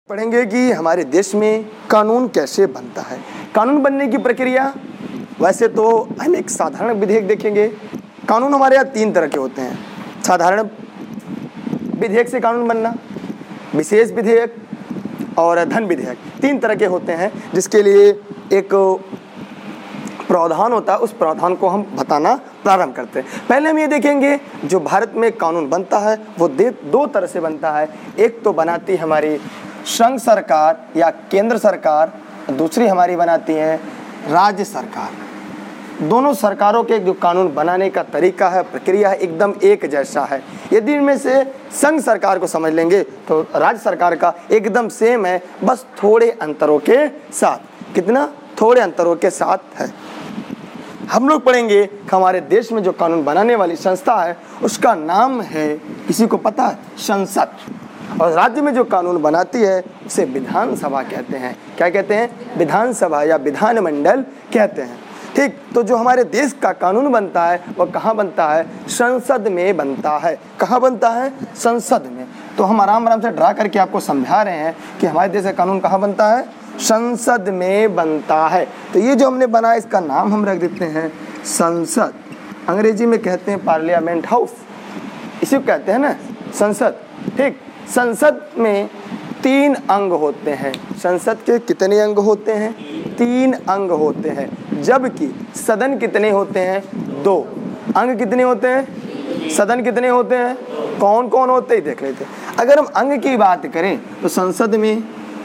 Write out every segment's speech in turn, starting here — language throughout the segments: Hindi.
पढ़ेंगे कि हमारे देश में कानून कैसे बनता है। कानून बनने की प्रक्रिया, वैसे तो हम एक साधारण विधेयक देखेंगे। कानून हमारे यहाँ 3 तरह के होते हैं। साधारण विधेयक से कानून बनना, विशेष विधेयक और धन विधेयक, 3 तरह के होते हैं, जिसके लिए एक प्रावधान होता है। उस प्रावधान को हम बताना प्रारंभ करते हैं। पहले हम ये देखेंगे जो भारत में कानून बनता है वो 2 तरह से बनता है। एक तो बनाती हमारी संघ सरकार या केंद्र सरकार, दूसरी हमारी बनाती है राज्य सरकार। दोनों सरकारों के जो कानून बनाने का तरीका है, प्रक्रिया है, एकदम एक जैसा है। यदि इनमें से संघ सरकार को समझ लेंगे तो राज्य सरकार का एकदम सेम है, बस थोड़े अंतरों के साथ। कितना? थोड़े अंतरों के साथ है। हम लोग पढ़ेंगे कि हमारे देश में जो कानून बनाने वाली संस्था है उसका नाम है, किसी को पता है? संसद। और राज्य में जो कानून बनाती है उसे विधानसभा कहते हैं। क्या कहते हैं? विधानसभा या विधानमंडल कहते हैं। ठीक, तो जो हमारे देश का कानून बनता है वह कहाँ बनता है? संसद में बनता है। कहाँ बनता है? संसद में। तो हम आराम आराम से ड्रा करके आपको समझा रहे हैं कि हमारे देश का कानून कहाँ बनता है? संसद में बनता है। तो ये जो हमने बनाया इसका नाम हम रख देते हैं संसद। अंग्रेजी में कहते हैं पार्लियामेंट हाउस, इसी को कहते हैं ना, संसद। ठीक, संसद में 3 अंग होते हैं। संसद के कितने अंग होते हैं? 3 अंग होते हैं। जबकि सदन कितने होते हैं? 2। अंग कितने होते हैं? सदन कितने होते हैं? कौन कौन होते हैं देख लेते हैं। अगर हम अंग की बात करें तो संसद में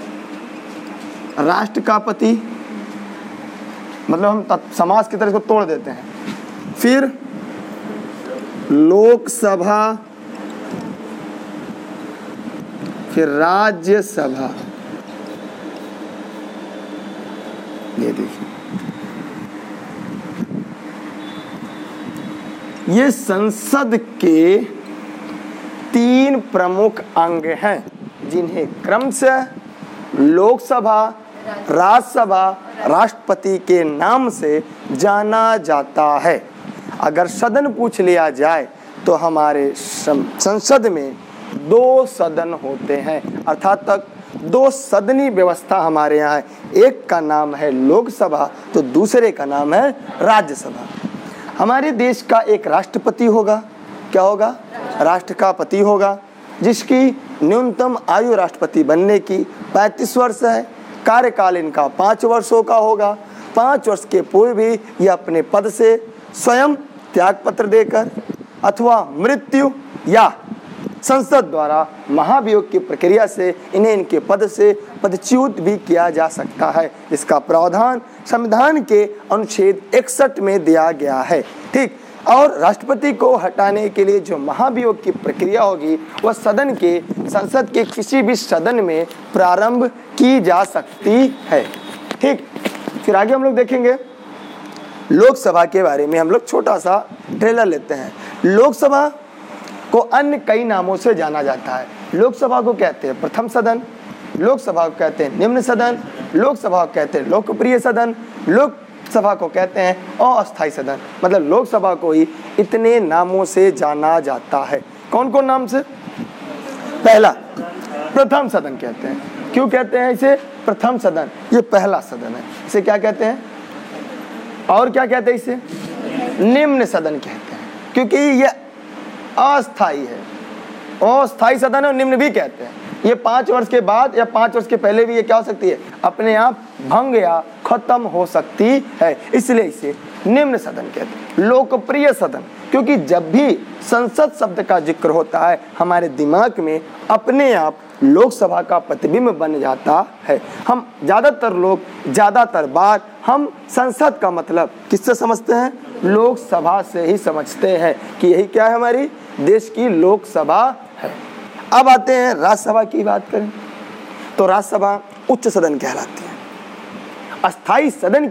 राष्ट्रपति, मतलब हम समाज की तरह इसको तोड़ देते हैं। फिर लोकसभा, फिर राज्यसभा। ये देखिए, ये संसद के 3 प्रमुख अंग हैं, जिन्हें क्रमशः लोकसभा, राज्यसभा, राष्ट्रपति के नाम से जाना जाता है। अगर सदन पूछ लिया जाए तो हमारे संसद में 2 सदन होते हैं, अर्थात 2 सदनी व्यवस्था हमारे यहाँ है। एक का नाम है लोकसभा तो दूसरे का नाम है राज्यसभा। हमारे देश का एक राष्ट्रपति होगा। क्या होगा? राष्ट्र का पति होगा, जिसकी न्यूनतम आयु राष्ट्रपति बनने की 35 वर्ष है। कार्यकाल इनका 5 वर्षों का होगा। 5 वर्ष के पूर्व भी ये अपने पद से स्वयं त्यागपत्र देकर अथवा मृत्यु या संसद द्वारा महाभियोग की प्रक्रिया से इन्हें इनके पद से पदच्युत भी किया जा सकता है। इसका प्रावधान संविधान के अनुच्छेद 61 में दिया गया है। ठीक, और राष्ट्रपति को हटाने के लिए जो महाभियोग की प्रक्रिया होगी वह सदन के, संसद के किसी भी सदन में प्रारंभ की जा सकती है। ठीक, फिर आगे हम लोग देखेंगे लोकसभा के बारे में। हम लोग छोटा सा ट्रेलर लेते हैं। लोकसभा को अन्य कई नामों से जाना जाता है। लोकसभा को कहते हैं प्रथम सदन, लोकसभा को कहते हैं निम्न सदन, लोकसभा को कहते हैं लोकप्रिय सदन, लोकसभा को कहते हैं अस्थायी सदन। मतलब लोकसभा को ही इतने नामों से जाना जाता है। कौन कौन नाम से? पहला, प्रथम सदन कहते हैं। क्यों कहते हैं इसे प्रथम सदन? ये पहला सदन है। इसे क्या कहते हैं? और क्या कहते हैं इसे? निम्न सदन कहते हैं, क्योंकि ये अस्थाई है। अस्थाई सदन और निम्न भी कहते हैं। ये 5 वर्ष के बाद या 5 वर्ष के पहले भी ये क्या हो सकती है? अपने आप भंग या खत्म हो सकती है, इसलिए इसे निम्न सदन कहते हैं। लोकप्रिय सदन, क्योंकि जब भी संसद शब्द का जिक्र होता है हमारे दिमाग में अपने आप लोकसभा का प्रतिबिंब बन जाता है। हम ज़्यादातर बार हम संसद का मतलब किससे समझते हैं? लोकसभा से ही समझते हैं कि यही क्या है? हमारी देश की लोकसभा है। अब आते हैं राज्यसभा की बात करें तो राज्यसभा उच्च सदन कहलाती है, अस्थाई सदन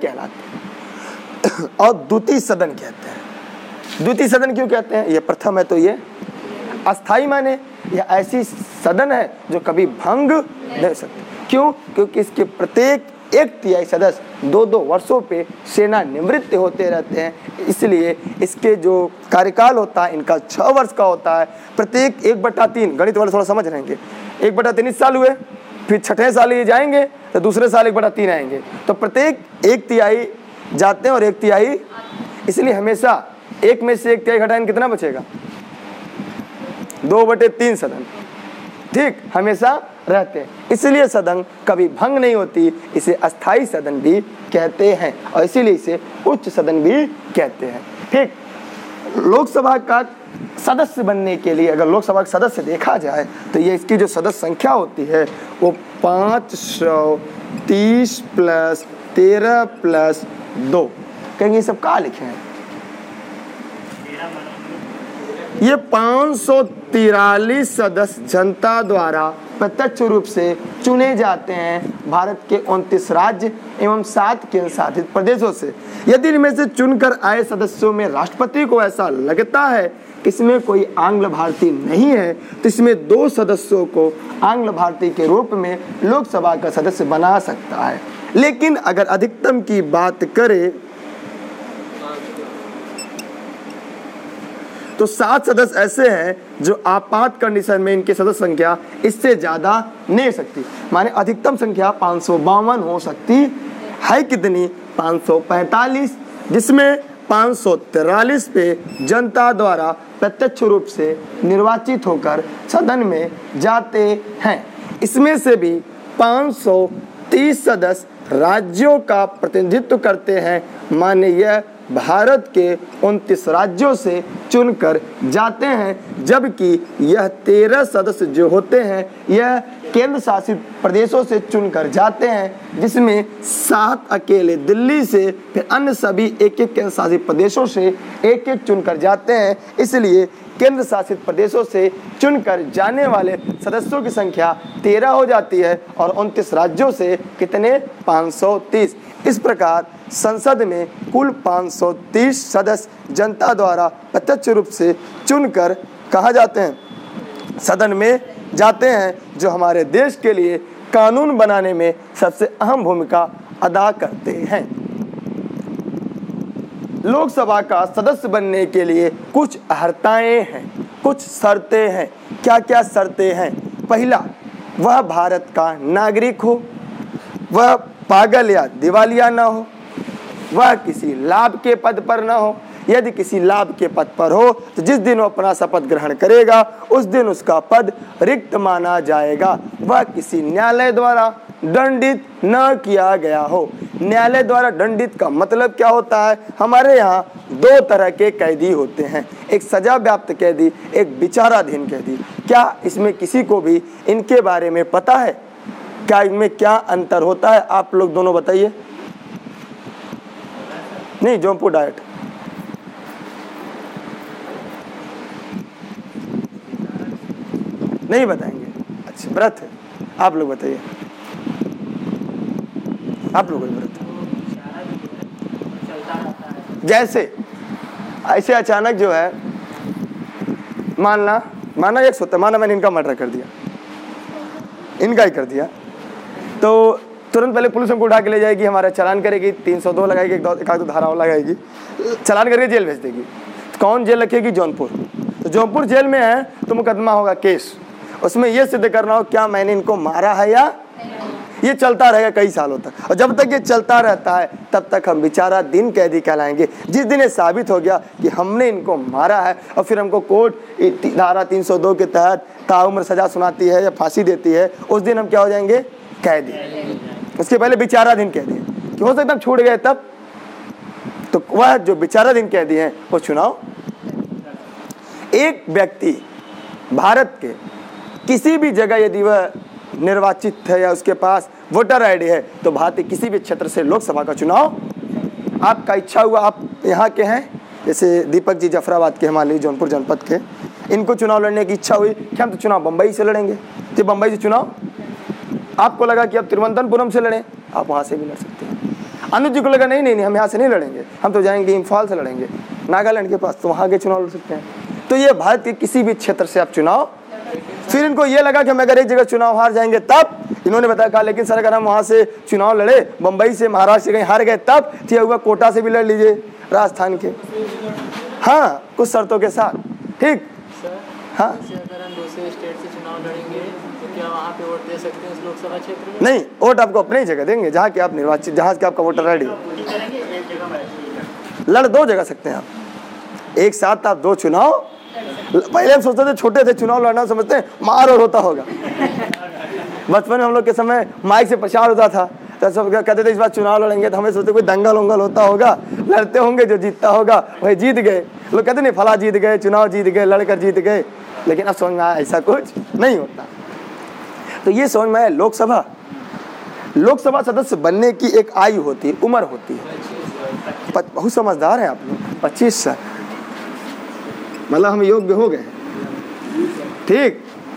कहलाती है और द्वितीय सदन कहते हैं। द्वितीय सदन क्यों कहते हैं? ये प्रथम है तो ये अस्थाई माने यह ऐसी सदन है जो कभी भंग नहीं सकती। क्यों? क्योंकि इसके प्रत्येक 1/3 सदस्य 2-2 वर्षों पे सेना निवृत्त होते रहते हैं, इसलिए इसके जो कार्यकाल होता है इनका 6 वर्ष का होता है। प्रत्येक 1/3, गणित वाले थोड़ा समझ रहेंगे, 1/3 इस साल हुए फिर छठे साल ये जाएंगे तो दूसरे साल 1/3 आएंगे, तो प्रत्येक 1/3 जाते हैं और 1/3, इसलिए हमेशा 1 में से 1/3 घटाएंगे कितना बचेगा? 2/3 सदन, ठीक, हमेशा रहते हैं। इसलिए सदन कभी भंग नहीं होती, इसे अस्थाई सदन भी कहते हैं और इसीलिए इसे उच्च सदन भी कहते हैं। ठीक, लोकसभा का सदस्य बनने के लिए अगर लोकसभा का सदस्य देखा जाए तो ये इसकी जो सदस्य संख्या होती है वो 530 + 13 + 2, कहेंगे ये सब कहाँ लिखे हैं? ये 543 सदस्य जनता द्वारा प्रत्यक्ष रूप से चुने जाते हैं भारत के 29 राज्य एवं 7 केंद्र शासित प्रदेशों से। यदि इनमें से चुनकर आए सदस्यों में राष्ट्रपति को ऐसा लगता है कि इसमें कोई आंग्ल भारतीय नहीं है तो इसमें 2 सदस्यों को आंग्ल भारतीय के रूप में लोकसभा का सदस्य बना सकता है। लेकिन अगर अधिकतम की बात करें तो 7 सदस्य ऐसे हैं जो आपात कंडीशन में इनकी सदस्य संख्या इससे ज्यादा नहीं हो सकती, माने अधिकतम संख्या 552 हो सकती है। कितनी? 545, जिसमें 543 पे जनता द्वारा प्रत्यक्ष रूप से निर्वाचित होकर सदन में जाते हैं। इसमें से भी 530 सदस्य राज्यों का प्रतिनिधित्व करते हैं, माने यह भारत के 29 राज्यों से चुनकर जाते हैं, जबकि यह 13 सदस्य जो होते हैं यह केंद्र शासित प्रदेशों से चुनकर जाते हैं, जिसमें 7 अकेले दिल्ली से, फिर अन्य सभी एक केंद्र शासित प्रदेशों से एक चुनकर जाते हैं। इसलिए केंद्र शासित प्रदेशों से चुनकर जाने वाले सदस्यों की संख्या 13 हो जाती है और 29 राज्यों से कितने? 530। इस प्रकार संसद में कुल 530 सदस्य जनता द्वारा प्रत्यक्ष रूप से चुनकर कहा जाते हैं, सदन में जाते हैं, जो हमारे देश के लिए कानून बनाने में सबसे अहम भूमिका अदा करते हैं। लोकसभा का सदस्य बनने के लिए कुछ अर्हताएं हैं, कुछ शर्तें हैं। क्या क्या शर्तें हैं? पहला, वह भारत का नागरिक हो, वह पागल या दिवालिया न हो, वह किसी लाभ के पद पर न हो। यदि किसी लाभ के पद पर हो तो जिस दिन वो अपना शपथ ग्रहण करेगा उस दिन उसका पद रिक्त माना जाएगा। वह किसी न्यायालय द्वारा दंडित न किया गया हो। न्यायालय द्वारा दंडित का मतलब क्या होता है? हमारे यहाँ 2 तरह के कैदी होते हैं, एक सजा व्याप्त कैदी, एक विचाराधीन कैदी। क्या इसमें किसी को भी इनके बारे में पता है? क्या इनमें क्या अंतर होता है? आप लोग दोनों बताइए। नहीं, जौनपुर डाइट नहीं बताएंगे। अच्छा, व्रत है, आप लोग बताइए। आप लोग व्रत जैसे ऐसे अचानक जो है माना एक सोता, माना मैंने इनका मर्डर कर दिया, इनका ही कर दिया, तो तुरंत पहले पुलिस हमको उठा के ले जाएगी, हमारा चालान करेगी, 302 लगाएगी, एक आध धाराओं लगाएगी, चालान करके जेल भेज देगी। तो कौन जेल रखेगी? जौनपुर। तो जौनपुर जेल में है तो मुकदमा होगा, केस, उसमें ये सिद्ध करना हो क्या मैंने इनको मारा है या ये चलता रहेगा कई सालों तक। और जब तक ये चलता रहता है तब तक हम विचाराधीन कैदी कहलाएंगे। जिस दिन ये साबित हो गया कि हमने इनको मारा है और फिर हमको कोर्ट धारा 302 के तहत ताउम्र सजा सुनाती है या फांसी देती है, उस दिन हम क्या हो जाएंगे? कैदी। उसके पहले विचाराधीन कैदी कि हो सकता है छूट गए तब। तो वह जो विचाराधीन कैदी हैं वो चुनाव। एक व्यक्ति भारत के किसी भी जगह यदि वह निर्वाचित है या उसके पास वोटर आईडी है तो भारत के किसी भी क्षेत्र से लोकसभा का चुनाव, आपका इच्छा हुआ, आप यहाँ के हैं, जैसे दीपक जी जफराबाद के, मान लीजिए जौनपुर जनपद के, इनको चुनाव लड़ने की इच्छा हुई कि हम तो चुनाव बम्बई से लड़ेंगे, तो बम्बई से चुनाव, आपको लगा कि अब तिरुवनंतपुरम से लड़ें, आप वहाँ से भी लड़ सकते हैं। अनुज जी को लगा नहीं, हम यहाँ से नहीं लड़ेंगे, हम तो जाएंगे इम्फाल से लड़ेंगे, नागालैंड के पास, तो वहाँ के चुनाव लड़ सकते हैं। तो ये भारत के किसी भी क्षेत्र से आप चुनाव। फिर इनको ये लगा कि हम अगर एक जगह चुनाव हार जाएंगे तब, इन्होंने बताया कहा लेकिन सर अगर हम वहाँ से चुनाव लड़े, बम्बई से, महाराष्ट्र से कहीं हार गए तब, तो हुआ कोटा से भी लड़ लीजिए, राजस्थान के, हाँ, कुछ शर्तों के साथ। ठीक, हाँ, अगर हम दूसरे स्टेट से चुनाव लड़ेंगे क्या वहाँ पे वोट दे सकते हैं उस लोकसभा क्षेत्र में? नहीं, वोट आपको अपनी ही जगह देंगे जहाँ के आप निर्वाचित, जहाँ के आपका वोटर रेडी हो। लड़ दो जगह सकते हैं आप एक साथ। आप दो चुनाव, पहले हम सोचते थे, छोटे थे, चुनाव लड़ना समझते हैं मार और होता होगा। बचपन में हम लोग के समय माइक से प्रचार होता था तो सब कहते थे इस बार चुनाव लड़ेंगे, तो हमें सोचते कोई दंगल उंगल होता होगा, लड़ते होंगे, जो जीतता होगा वही जीत गए। लोग कहते नहीं फला जीत गए, चुनाव जीत गए, लड़कर जीत गए। लेकिन अब समझ में आया ऐसा कुछ नहीं होता। तो ये समझ में आया, लोकसभा सदस्य बनने की एक आयु होती है, उम्र होती है। बहुत समझदार हैं आप लोग। 25 साल मतलब हम योग्य हो गए, ठीक।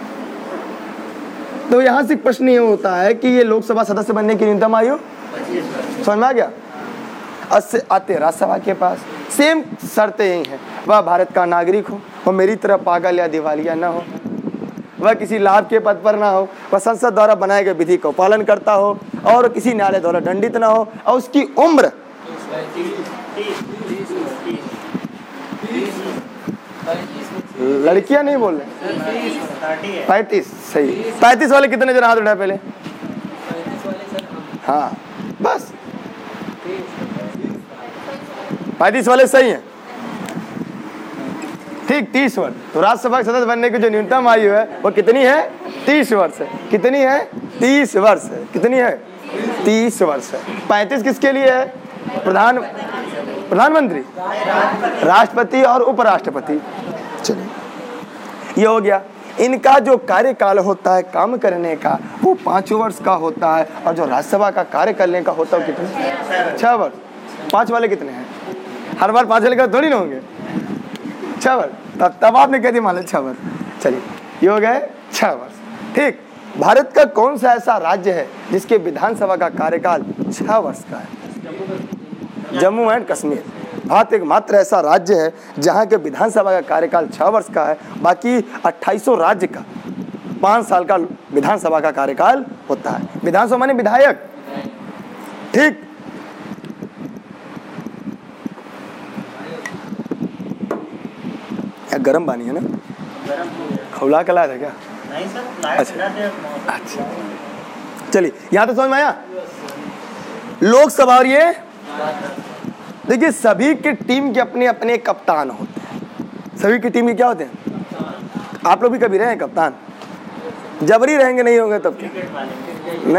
तो यहाँ से प्रश्न ये होता है कि ये लोकसभा सदस्य बनने की न्यूनतम आयु समझ में आ गया। उससे आते राज्यसभा के पास सेम शर्तें यही हैं, वह भारत का नागरिक हो, वह मेरी तरह पागल या दिवालिया ना हो, वह किसी लाभ के पद पर ना हो, वह संसद द्वारा बनाए गए विधि को पालन करता हो और किसी न्यायालय द्वारा दंडित ना हो, और उसकी उम्र 30। लड़कियां नहीं बोल रहे, 35 सही। 35 वाले कितने जन हाथ उठाए पहले? हाँ बस 35 वाले सही हैं, ठीक। 30 वर्ष। तो राज्यसभा के सदस्य बनने की जो न्यूनतम आयु है वो कितनी है? 30 वर्ष है। कितनी है? 30 वर्ष है। कितनी है? 30 वर्ष है। 35 किसके लिए है? प्रधानमंत्री, राष्ट्रपति और उपराष्ट्रपति। चलिए ये हो गया। इनका जो कार्यकाल होता है काम करने का वो 5 वर्ष का होता है, और जो राज्यसभा का कार्य करने का होता है कितने? 6 वर्ष। 5 वाले कितने हैं? हर बार 5 वाले का थोड़ी ना होंगे, 6 वर्ष। तब आपने कह दी मान लो 6 वर्ष। चलिए ये हो गए 6 वर्ष, ठीक। भारत का कौन सा ऐसा राज्य है जिसके विधानसभा का कार्यकाल 6 वर्ष का है? जम्मू एंड कश्मीर। भारत एक मात्र ऐसा राज्य है जहाँ के विधानसभा का कार्यकाल 6 वर्ष का है। बाकी 2800 राज्य का 5 साल का विधानसभा का कार्यकाल होता है। विधानसभा माने विधायक, ठीक। गरम पानी है ना, खौला के लाया था क्या? नहीं सर, अच्छा चलिए यहाँ तो समझ में आया। लोकसभा, और ये देखिए सभी की टीम के अपने अपने कप्तान होते हैं। सभी की टीम के क्या होते हैं? आप लोग भी कभी रहे हैं कप्तान? जबरी रहेंगे नहीं होंगे तब क्या?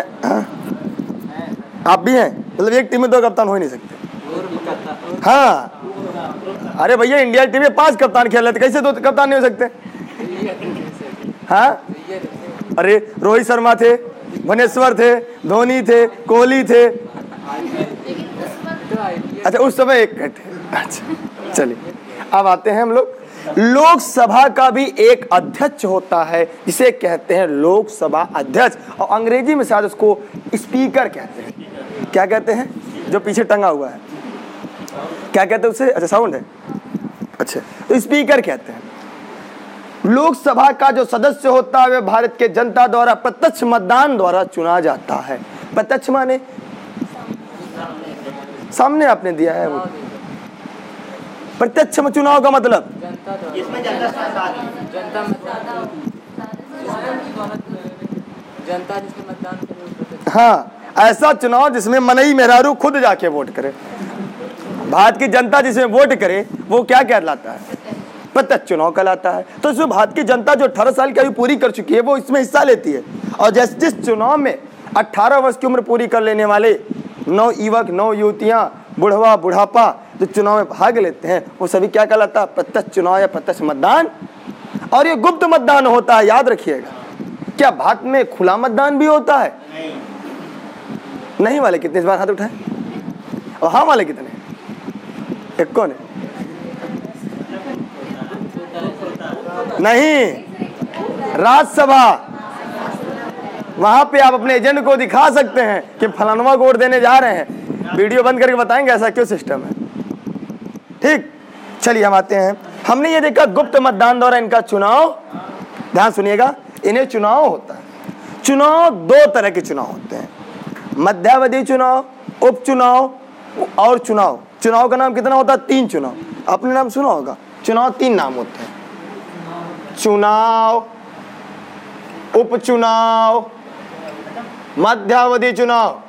आप भी हैं? मतलब एक टीम में 2 कप्तान हो ही नहीं सकते। हाँ अरे भैया इंडिया टीम में 5 कप्तान खेल रहे थे, कैसे 2 कप्तान नहीं हो सकते? हाँ अरे रोहित शर्मा थे, भुवनेश्वर थे, धोनी थे, कोहली थे। अच्छा उस समय एक थे। अच्छा चलिए अब आते हैं हम लोग। लोकसभा का भी एक अध्यक्ष होता है जिसे कहते हैं लोकसभा अध्यक्ष, और अंग्रेजी में शायद उसको स्पीकर कहते हैं। क्या कहते हैं? जो पीछे टंगा हुआ है क्या कहते हैं उसे? अच्छा साउंड है। अच्छा तो स्पीकर कहते हैं। लोकसभा का जो सदस्य होता है वह भारत के जनता द्वारा प्रत्यक्ष मतदान द्वारा चुना जाता है। प्रत्यक्ष माने सामने आपने दिया है वो। प्रत्यक्ष चुनाव का मतलब हाँ ऐसा चुनाव जिसमें मनई मेहरारू खुद जाके वोट करे। भारत की जनता जिसमें वोट करे वो क्या कहलाता है? प्रत्यक्ष चुनाव कहलाता है। तो इसमें भारत की जनता जो 18 साल की आयु पूरी कर चुकी है वो इसमें हिस्सा लेती है। और जिस चुनाव में 18 वर्ष की उम्र पूरी कर लेने वाले 9 युवक 9 युवतियां बुढ़वा बुढ़ापा जो चुनाव में भाग लेते हैं वो सभी क्या कहलाता है? प्रत्यक्ष चुनाव या प्रत्यक्ष मतदान। और ये गुप्त मतदान होता है, याद रखिएगा। क्या भारत में खुला मतदान भी होता है? नहीं वाले कितने इस बार हाथ उठाए? और हाँ वाले कितने? एक कौन है? नहीं, राज्यसभा। वहां पे आप अपने एजेंट को दिखा सकते हैं कि फलानवा को वोट देने जा रहे हैं। वीडियो बंद करके बताएंगे ऐसा क्यों सिस्टम है, ठीक। चलिए हम आते हैं। हमने ये देखा गुप्त मतदान द्वारा इनका चुनाव, ध्यान सुनिएगा, इन्हें चुनाव होता है। चुनाव 2 तरह के चुनाव होते हैं, मध्यावधि चुनाव, उपचुनाव और चुनाव। चुनाव का नाम कितना होता है? 3 चुनाव। आपने नाम सुना होगा, चुनाव 3 नाम होते हैं। चुनाव, उपचुनाव, मध्यावधि चुनाव,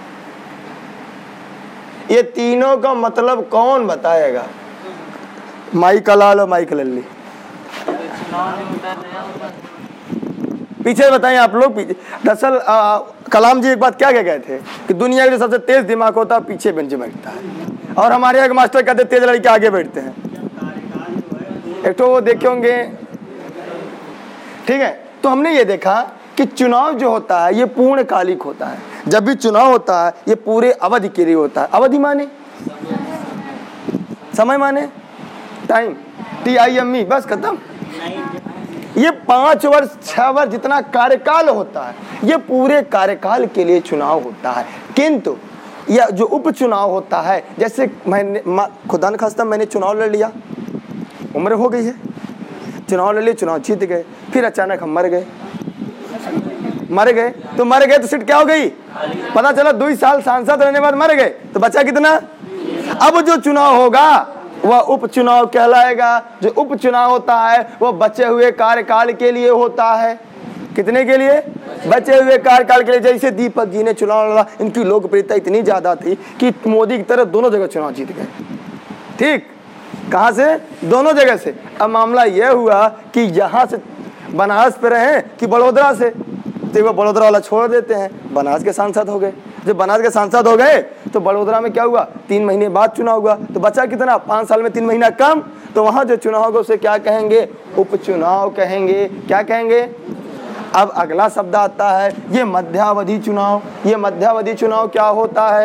ये तीनों का मतलब कौन बताएगा? माइक लाल और माइक लल्ली पीछे बताएं आप लोग। पीछे दरअसल कलाम जी एक बात क्या गए थे कि दुनिया के जो सबसे तेज दिमाग होता है पीछे बेंच में बैठता है, और हमारे यहाँ के मास्टर कहते तेज लड़के आगे बैठते हैं। एक तो वो देखे होंगे, ठीक है। तो हमने ये देखा कि चुनाव जो होता है ये पूर्णकालिक होता है। जब भी चुनाव होता है ये पूरे अवधि के लिए होता है। अवधि माने समय, माने टाइम, TIME, बस खत्म। ये 5 वर्ष 6 वर्ष जितना कार्यकाल होता है ये पूरे कार्यकाल के लिए चुनाव होता है। किंतु यह जो उपचुनाव होता है, जैसे मैंने खुदा न खास्ता मैंने चुनाव लड़ लिया, उम्र हो गई है, चुनाव लड़ लिया, चुनाव जीत गए, फिर अचानक हम मर गए तो मर गए तो सीट क्या हो गई? पता चला 2 साल सांसद रहने बाद मर गए तो बचा कितना? अब जो चुनाव होगा वह उपचुनाव कहलाएगा। जो उपचुनाव होता है वह बचे हुए कार्यकाल के लिए होता है। कितने के लिए? बचे हुए कार्यकाल के लिए। जैसे दीपक जी ने चुनाव लड़ा, इनकी लोकप्रियता इतनी ज्यादा थी कि मोदी की तरह दोनों जगह चुनाव जीत गए। ठीक, कहां से? दोनों जगह से। अब मामला यह हुआ कि यहां से बनारस पे रहे कि बड़ौदा से, तो वो बड़ौदा वाला छोड़ देते हैं, बनारस के सांसद हो गए। जब बनारस के सांसद हो गए तो बड़ौदा में क्या हुआ? 3 महीने बाद चुनाव हुआ, तो बचा कितना? 5 साल में 3 महीना कम। तो वहां जो चुनाव होगा उसे क्या कहेंगे? उपचुनाव कहेंगे। क्या कहेंगे? अब अगला शब्द आता है ये मध्यावधि चुनाव। ये मध्यावधि चुनाव क्या होता है?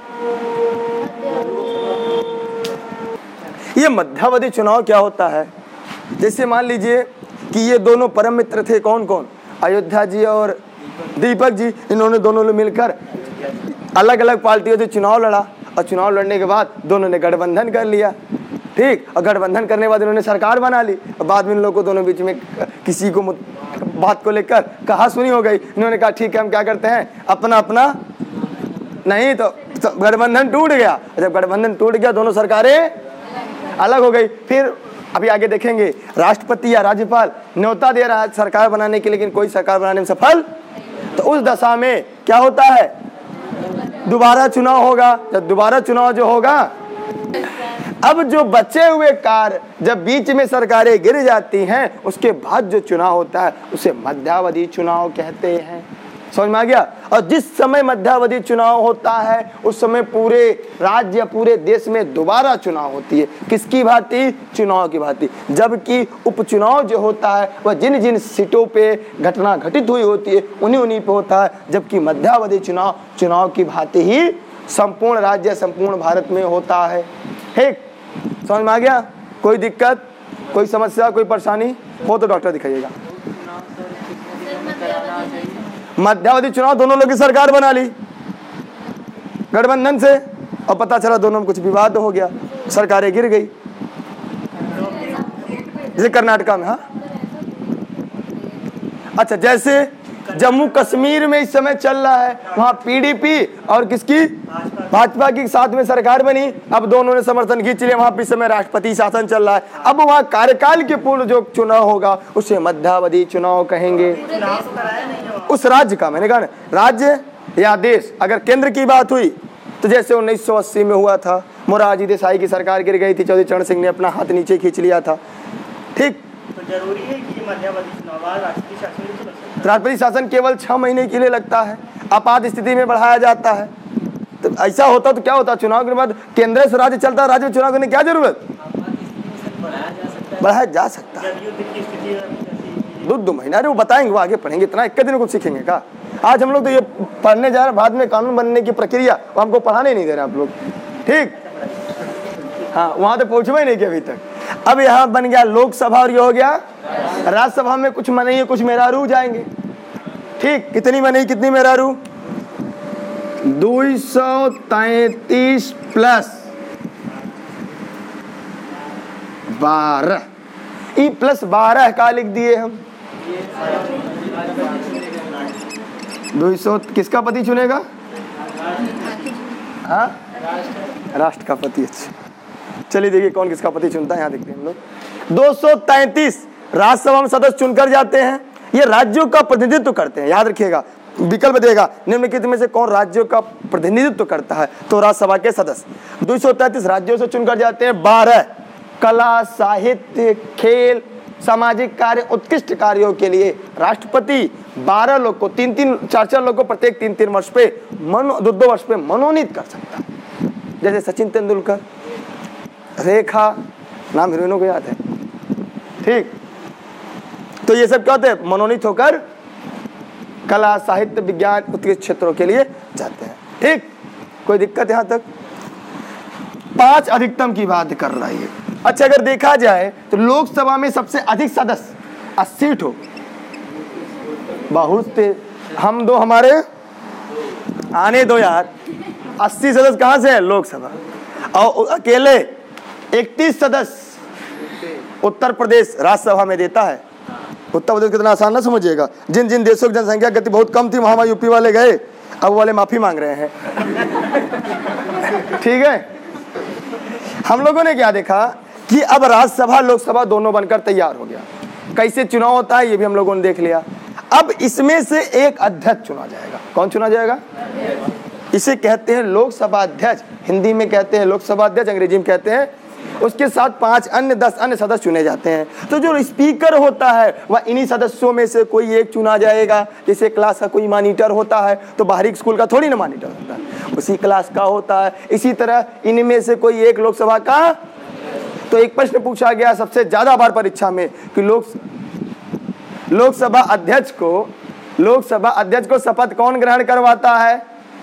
ये मध्यावधि चुनाव क्या होता है? जैसे मान लीजिए कि ये दोनों परम मित्र थे, कौन कौन? अयोध्या जी और दीपक जी। इन्होंने दोनों लोग मिलकर अलग अलग पार्टियों से चुनाव लड़ा, और चुनाव लड़ने के बाद दोनों ने गठबंधन कर लिया। ठीक, और गठबंधन करने के बाद इन्होंने सरकार बना ली, और बाद में इन लोगों को दोनों बीच में किसी को बात को लेकर कहा सुनी हो गई। इन्होंने कहा ठीक है हम क्या करते हैं, अपना अपना नहीं, तो गठबंधन टूट गया। जब गठबंधन टूट गया दोनों सरकारें अलग हो गई। फिर अभी आगे देखेंगे राष्ट्रपति या राज्यपाल न्योता दे रहा है सरकार बनाने के, लेकिन कोई सरकार बनाने में सफल, तो उस दशा में क्या होता है? दोबारा चुनाव होगा। जब दोबारा चुनाव जो होगा, अब जो बचे हुए कार्य जब बीच में सरकारें गिर जाती हैं उसके बाद जो चुनाव होता है उसे मध्यावधि चुनाव कहते हैं। समझ में आ गया? और जिस समय मध्यावधि चुनाव होता है उस समय पूरे राज्य या पूरे देश में दोबारा चुनाव होती है। किसकी भांति? चुनाव की भांति। जबकि उपचुनाव जो होता है वह जिन जिन सीटों पे घटना घटित हुई होती है उन्हीं पे होता है, जबकि मध्यावधि चुनाव की भांति ही संपूर्ण राज्य संपूर्ण भारत में होता है। ठीक, समझ में आ गया? कोई दिक्कत, कोई समस्या, कोई परेशानी हो तो डॉक्टर दिखाइएगा। मध्यावधि चुनाव दोनों लोग की सरकार बना ली गठबंधन से, और पता चला दोनों में कुछ विवाद हो गया, सरकारें गिर गई। जैसे कर्नाटका में, हाँ अच्छा, जैसे जम्मू कश्मीर में इस समय चल रहा है, वहां PDP और किसकी? भाजपा की साथ में सरकार बनी। अब दोनों ने समर्थन खींच लिया, वहां इस समय राष्ट्रपति शासन चल रहा है। अब वहां कार्यकाल के पूर्ण जो चुनाव होगा उसे मध्यावधि चुनाव कहेंगे। उस राज्य का, मैंने कहा ना, राज्य या देश। अगर केंद्र की बात हुई तो जैसे 1980 में हुआ था, मोरारजी देसाई की सरकार गिर गई थी, चौधरी चरण सिंह ने अपना हाथ नीचे खींच लिया था। ठीक, तो जरूरी है कि मध्यावधि चुनाव राष्ट्रपति शासन? राष्ट्रपति शासन केवल 6 महीने के लिए लगता है, आपात स्थिति में बढ़ाया जाता है। तो ऐसा होता तो क्या होता? चुनाव के बाद केंद्र से राज्य चलता, राज्य में चुनाव करने की क्या जरूरत? बढ़ाया जा सकता है। 2 महीना, अरे वो बताएंगे, वो आगे पढ़ेंगे, इतना 1 दिन कुछ सीखेंगे का? आज हम लोग तो ये पढ़ने जा रहे हैं, बाद में कानून बनने की प्रक्रिया वो हमको पढ़ाने नहीं दे रहे आप लोग। ठीक, हाँ, वहां तो पहुंचे ही नहीं कि अभी तक। अब यहाँ बन गया लोकसभा और ये हो गया राज्यसभा में। कुछ मनई कुछ मेहरारू जाएंगे। ठीक, कितनी मनई कितनी मेहरारू? 233 प्लस 12, ई प्लस 12 का लिख दिए हम। 200 किसका पति चुनेगा? हाँ, राष्ट्र का पति। अच्छा, चलिए देखिए कौन किसका पति चुनता है। यहाँ देखते हैं हम लोग 233 राज्यसभा में सदस्य चुनकर जाते हैं। ये राज्यों का प्रतिनिधित्व करते हैं। याद रखिएगा, विकल्प देगा निम्नलिखित में से कौन राज्यों का प्रतिनिधित्व करता है, तो राज्यसभा के सदस्य 233 राज्यों से चुनकर जाते हैं। 12 कला, साहित्य, खेल, सामाजिक कार्य, उत्कृष्ट कार्यों के लिए राष्ट्रपति 12 लोग को 3-3, 4-4 लोग को प्रत्येक 3-3 वर्ष पे 2-2 वर्ष पे मनोनीत कर सकता है। जैसे सचिन तेंदुलकर, रेखा, नाम हीरोइनों को याद है, ठीक। तो ये सब क्या होते हैं, मनोनीत होकर कला, साहित्य, विज्ञान, उत्कृष्ट क्षेत्रों के लिए जाते हैं। ठीक, कोई दिक्कत यहां तक? 5 अधिकतम की बात कर रहा है। अच्छा, अगर देखा जाए तो लोकसभा में सबसे अधिक सदस्य 80 ठो, बहुत हम दो हमारे आने दो यार, 80 सदस्य कहां से है, लोकसभा। और अकेले 31 सदस्य उत्तर प्रदेश राज्यसभा में देता है। उत्तर प्रदेश कितना आसान ना समझिएगा। जिन जिन देशों की जनसंख्या गति बहुत कम थी वहां यूपी वाले गए, अब वाले माफी मांग रहे हैं। ठीक है, हम लोगों ने क्या देखा कि अब राज्यसभा लोकसभा दोनों बनकर तैयार हो गया। कैसे चुनाव होता है ये भी हम लोगों ने देख लिया। अब इसमें से एक अध्यक्ष चुना जाएगा। कौन चुना जाएगा? इसे कहते हैं लोकसभा अध्यक्ष, हिंदी में कहते हैं लोकसभा अध्यक्ष, अंग्रेजी में कहते हैं। उसके साथ 5 अन्य 10 अन्य सदस्य चुने जाते हैं। तो जो स्पीकर होता है वह इन्हीं सदस्यों में से कोई एक चुना जाएगा। जैसे क्लास का कोई मॉनिटर होता है तो बाहरी स्कूल का थोड़ी ना मॉनिटर होता है, उसी क्लास का होता है। इसी तरह इनमें से कोई एक लोकसभा का। तो एक प्रश्न पूछा गया सबसे ज्यादा बार परीक्षा में कि लोकसभा अध्यक्ष को शपथ कौन ग्रहण करवाता है?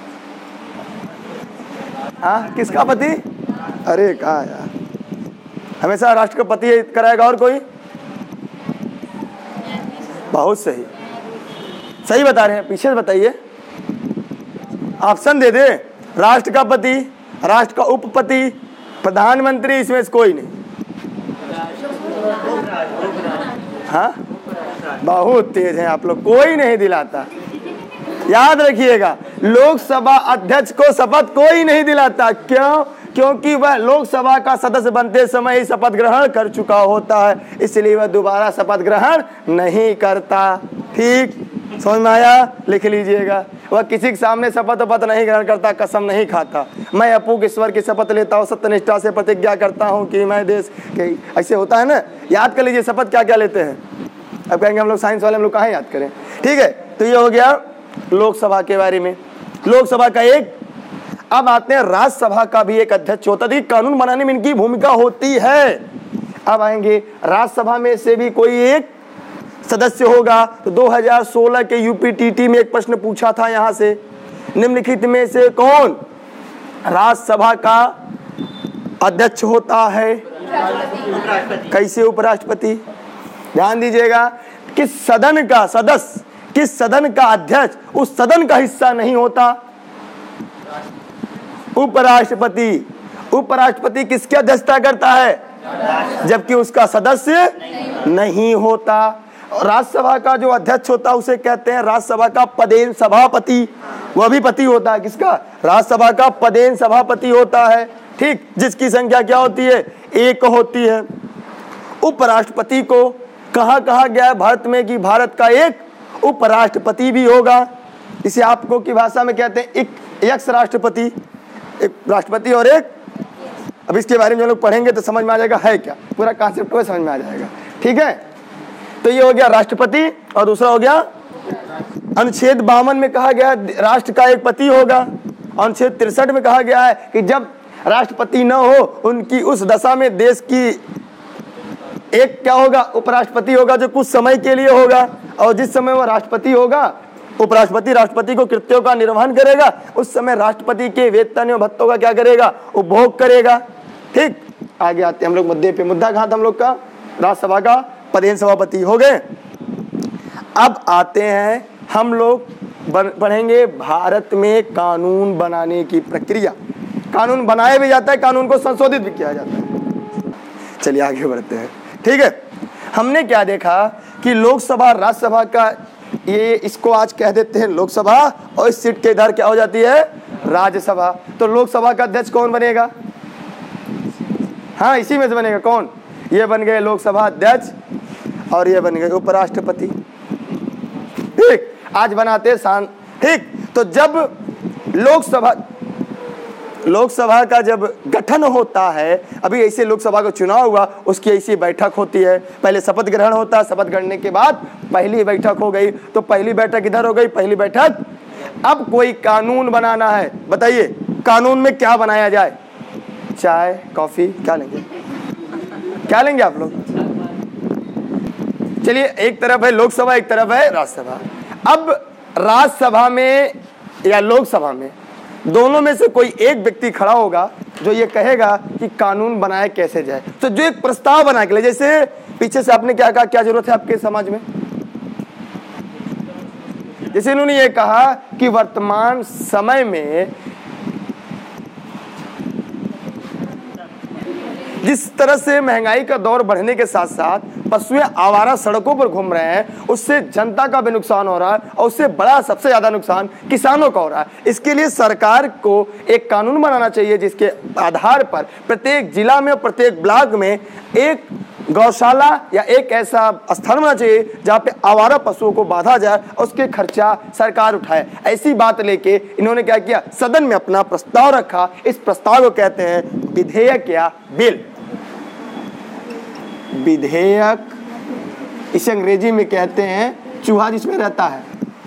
हाँ, किसका पति? अरे कहा यार, हमेशा राष्ट्रपति कराएगा और कोई? बहुत सही, सही बता रहे हैं, पीछे से बताइए, ऑप्शन दे दे। राष्ट्र का पति, राष्ट्र का उपपति, प्रधानमंत्री, इसमें से कोई नहीं। हाँ, बहुत तेज हैं आप लोग, कोई नहीं दिलाता। याद रखिएगा, लोकसभा अध्यक्ष को शपथ कोई नहीं दिलाता। क्यों? क्योंकि वह लोकसभा का सदस्य बनते समय ही शपथ ग्रहण कर चुका होता है, इसलिए वह दोबारा शपथ ग्रहण नहीं करता। ठीक, समझ में आया? लिख लीजिएगा। वह किसी के सामने शपथ नहीं ग्रहण करता, कसम नहीं खाता। मैं अपूर्व ईश्वर की शपथ लेता हूँ, सत्यनिष्ठा से प्रतिज्ञा करता हूँ कि मैं देश के, ऐसे होता है ना। याद कर लीजिए शपथ क्या क्या लेते हैं। अब कहेंगे हम लोग साइंस वाले, हम लोग कहाँ याद करें। ठीक है, तो ये हो गया लोकसभा के बारे में। लोकसभा का एक। अब आते हैं राज्यसभा का भी एक अध्यक्ष होता है। कानून बनाने में इनकी भूमिका होती है। अब आएंगे राज्यसभा में से भी कोई एक सदस्य होगा। तो 2016 के यूपीटीटी में एक प्रश्न पूछा था यहां से, निम्नलिखित में से कौन राज्यसभा का अध्यक्ष होता है? कैसे उपराष्ट्रपति? ध्यान दीजिएगा, किस सदन का सदस्य, किस सदन का अध्यक्ष उस सदन का हिस्सा नहीं होता? उपराष्ट्रपति। उपराष्ट्रपति किसकी अध्यक्षता करता है? जबकि उसका सदस्य नहीं होता। राज्यसभा का जो अध्यक्ष होता है उसे कहते हैं राज्यसभा का पदेन सभापति। वह भी पति होता है किसका? राज्यसभा का पदेन सभापति होता है। ठीक, जिसकी संख्या क्या होती है? 1 होती है। उपराष्ट्रपति को कहा गया है भारत में कि भारत का एक उपराष्ट्रपति भी होगा। इसे आपको की भाषा में कहते हैं एक राष्ट्रपति, एक राष्ट्रपति और एक। अब इसके बारे में जो लोग पढ़ेंगे तो समझ में आ जाएगा है क्या, पूरा कॉन्सेप्ट में समझ में आ जाएगा। ठीक है, तो ये हो गया राष्ट्रपति और दूसरा हो गया अनुच्छेद 52 में कहा गया राष्ट्र का एक पति होगा। अनुच्छेद 63 में कहा गया है कि जब राष्ट्रपति न हो उनकी उस दशा में देश की एक क्या होगा? उपराष्ट्रपति होगा, जो कुछ समय के लिए होगा। और जिस समय वह राष्ट्रपति होगा, उपराष्ट्रपति राष्ट्रपति को कृत्यों का निर्वहन करेगा, उस समय राष्ट्रपति के वेतन एवं भत्तों का क्या करेगा? उपभोग करेगा। ठीक, आगे आते हैं हम लोग मुद्दे पे। मुद्दा कहाँ था हम लोग का? राज्यसभा का पदेन सभापति हो गए। अब आते हैं हम लोग पढ़ेंगे भारत में कानून बनाने की प्रक्रिया। कानून बनाया भी जाता है, कानून को संशोधित भी किया जाता है। चलिए आगे बढ़ते हैं। ठीक है, हमने क्या देखा कि लोकसभा राज्यसभा का ये, इसको आज कह देते हैं लोकसभा, और इस सीट के इधर क्या हो जाती है? राज्यसभा। तो लोकसभा का अध्यक्ष कौन बनेगा? हाँ, इसी में से बनेगा। कौन? ये बन गए लोकसभा अध्यक्ष और ये बन गए उपराष्ट्रपति। ठीक, आज बनाते शान, ठीक। तो जब लोकसभा का जब गठन होता है, अभी ऐसे लोकसभा का चुनाव हुआ, उसकी ऐसी बैठक होती है, पहले शपथ ग्रहण होता है, शपथ ग्रहण के बाद पहली बैठक हो गई। तो पहली बैठक इधर हो गई, पहली बैठक। अब कोई कानून बनाना है, बताइए कानून में क्या बनाया जाए? चाय, कॉफी, क्या लेंगे? क्या लेंगे आप लोग? चलिए, एक तरफ है लोकसभा, एक तरफ है राज्यसभा। अब राज्यसभा में या लोकसभा में, दोनों में से कोई एक व्यक्ति खड़ा होगा जो ये कहेगा कि कानून बनाया कैसे जाए। तो जो एक प्रस्ताव बना के लिए, जैसे पीछे से आपने क्या कहा, क्या जरूरत है आपके समाज में? जैसे इन्होंने ये कहा कि वर्तमान समय में जिस तरह से महंगाई का दौर बढ़ने के साथ साथ पशुएं आवारा सड़कों पर घूम रहे हैं, उससे जनता का भी नुकसान हो रहा है और उससे बड़ा सबसे ज्यादा नुकसान किसानों का हो रहा है। इसके लिए सरकार को एक कानून बनाना चाहिए जिसके आधार पर प्रत्येक जिला में और प्रत्येक ब्लॉक में एक गौशाला या एक ऐसा स्थान होना चाहिए जहाँ पे आवारा पशुओं को बांधा जाए और उसके खर्चा सरकार उठाए। ऐसी बात लेके इन्होंने क्या किया, सदन में अपना प्रस्ताव रखा। इस प्रस्ताव को कहते हैं विधेयक या बिल। विधेयक इसे अंग्रेजी में कहते हैं चूहा जिसमें रहता है,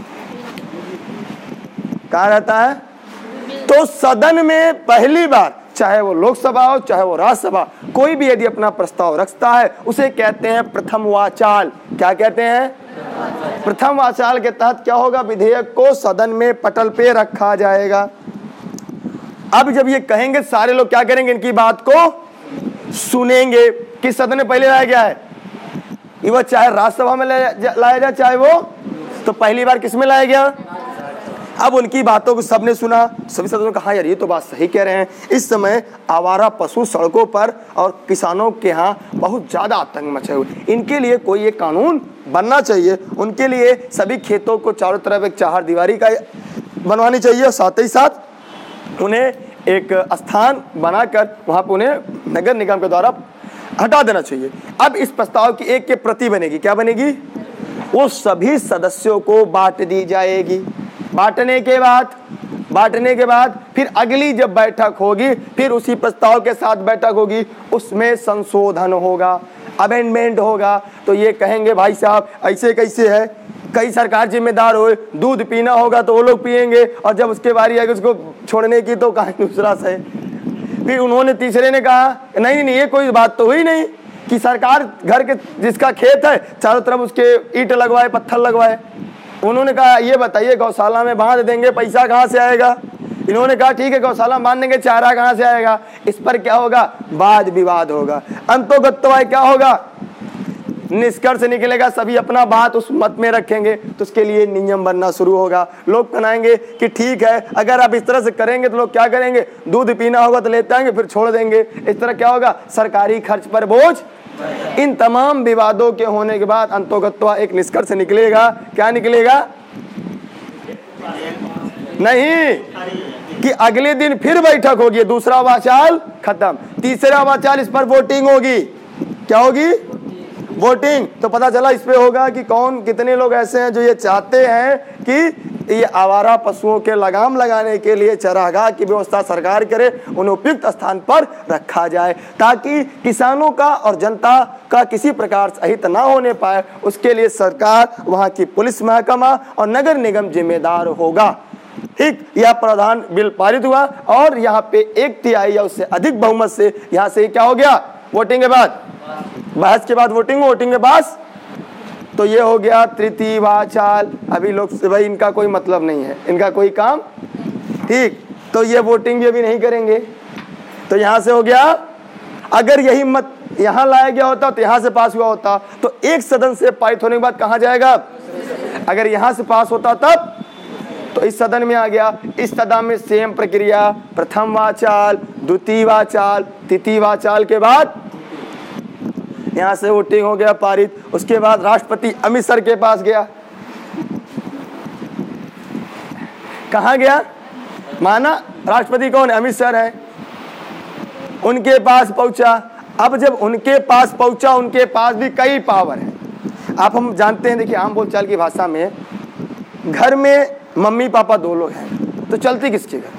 कहाँ रहता है? तो सदन में पहली बार, चाहे वो लोकसभा हो चाहे वो राज्यसभा, कोई भी यदि अपना प्रस्ताव रखता है उसे कहते हैं प्रथम वाचाल। क्या कहते हैं? प्रथम वाचाल के तहत क्या होगा, विधेयक को सदन में पटल पे रखा जाएगा। अब जब ये कहेंगे सारे लोग क्या करेंगे, इनकी बात को सुनेंगे। किस सदन में पहले लाया गया है? वो चाहे राज्यसभा में लाया जाए चाहे वो, तो पहली बार किस में लाया गया? अब उनकी बातों को सबने सुना, सभी सदस्यों ने कहा यार ये तो बात सही कह रहे हैं। इस समय आवारा पशु सड़कों पर और किसानों के यहाँ बहुत ज़्यादा आतंक मचे हुए, इनके लिए कोई एक कानून बनना चाहिए। उनके लिए सभी खेतों को चारों तरफ एक चार दीवारी का बनवानी चाहिए और साथ ही साथ उन्हें एक स्थान बनाकर वहाँ पर उन्हें नगर निगम के द्वारा हटा देना चाहिए। अब इस प्रस्ताव की एक के प्रति बनेगी, क्या बनेगी? वो सभी सदस्यों को बांट दी जाएगी। बांटने के बाद फिर अगली जब बैठक होगी, फिर उसी प्रस्ताव के साथ बैठक होगी, उसमें संशोधन होगा, अमेंडमेंट होगा। तो ये कहेंगे भाई साहब ऐसे कैसे है, कई सरकार जिम्मेदार हो, दूध पीना होगा तो वो लोग पिएंगे और जब उसके बारी आएगी उसको छोड़ने की तो कहीं दूसरा से। फिर उन्होंने तीसरे ने कहा नहीं ये कोई बात तो हुई नहीं कि सरकार घर के जिसका खेत है चारों तरफ उसके ईंट लगवाए, पत्थर लगवाए। उन्होंने कहा ये बताइए गौशाला में बांध देंगे, पैसा कहाँ से आएगा? इन्होंने कहा ठीक है गौशाला बांध देंगे, चारा कहाँ से आएगा? इस पर क्या होगा? वाद विवाद होगा। अंतोगत्वा क्या होगा? निष्कर्ष निकलेगा, सभी अपना बात उस मत में रखेंगे तो उसके लिए नियम बनना शुरू होगा। लोग कहेंगे कि ठीक है अगर आप इस तरह से करेंगे तो लोग क्या करेंगे, दूध पीना होगा तो लेते आएंगे फिर छोड़ देंगे। इस तरह क्या होगा, सरकारी खर्च पर बोझ। इन तमाम विवादों के होने के बाद अंतोगत्वा एक निष्कर्ष निकलेगा। क्या निकलेगा? नहीं कि अगले दिन फिर बैठक होगी, दूसरा वाचाल खत्म, तीसरा वाचाल इस पर वोटिंग होगी। क्या होगी? वोटिंग। तो पता चला इस पे होगा कि कौन कितने लोग ऐसे हैं जो ये चाहते हैं कि ये आवारा पशुओं के लगाम लगाने के लिए चरागाह की व्यवस्था सरकार करे, उन्हें उपयुक्त स्थान पर रखा जाए ताकि किसानों का और जनता का किसी प्रकार से अहित ना होने पाए। उसके लिए सरकार, वहाँ की पुलिस महकमा और नगर निगम जिम्मेदार होगा। ठीक, यह प्रावधान बिल पारित हुआ और यहाँ पे 1/3 या उससे अधिक बहुमत से यहाँ से क्या हो गया, वोटिंग के बाद, बहस के बाद वोटिंग के पास। तो ये हो गया तृतीय वाचाल। अभी लोग भाई इनका कोई मतलब नहीं है, इनका कोई काम। ठीक, तो ये वोटिंग भी अभी नहीं करेंगे। तो यहाँ से हो गया, अगर यही मत यहाँ लाया गया होता तो यहाँ से पास हुआ होता तो एक सदन से पारित होने के बाद कहाँ जाएगा? अगर यहाँ से पास होता तब तो इस सदन में आ गया। इस सदन में सेम प्रक्रिया, प्रथम वाचाल, द्वितीय वाचाल, तृतीय वाचाल के बाद यहाँ से वोटिंग हो गया पारित। उसके बाद राष्ट्रपति अमित सर के पास गया। कहाँ गया? माना राष्ट्रपति कौन है? अमित सर है। उनके पास पहुंचा। अब जब उनके पास पहुंचा, उनके पास भी कई पावर है। आप हम जानते हैं, देखिए आम बोलचाल की भाषा में घर में मम्मी पापा 2 लोग हैं, तो चलती किसके घर?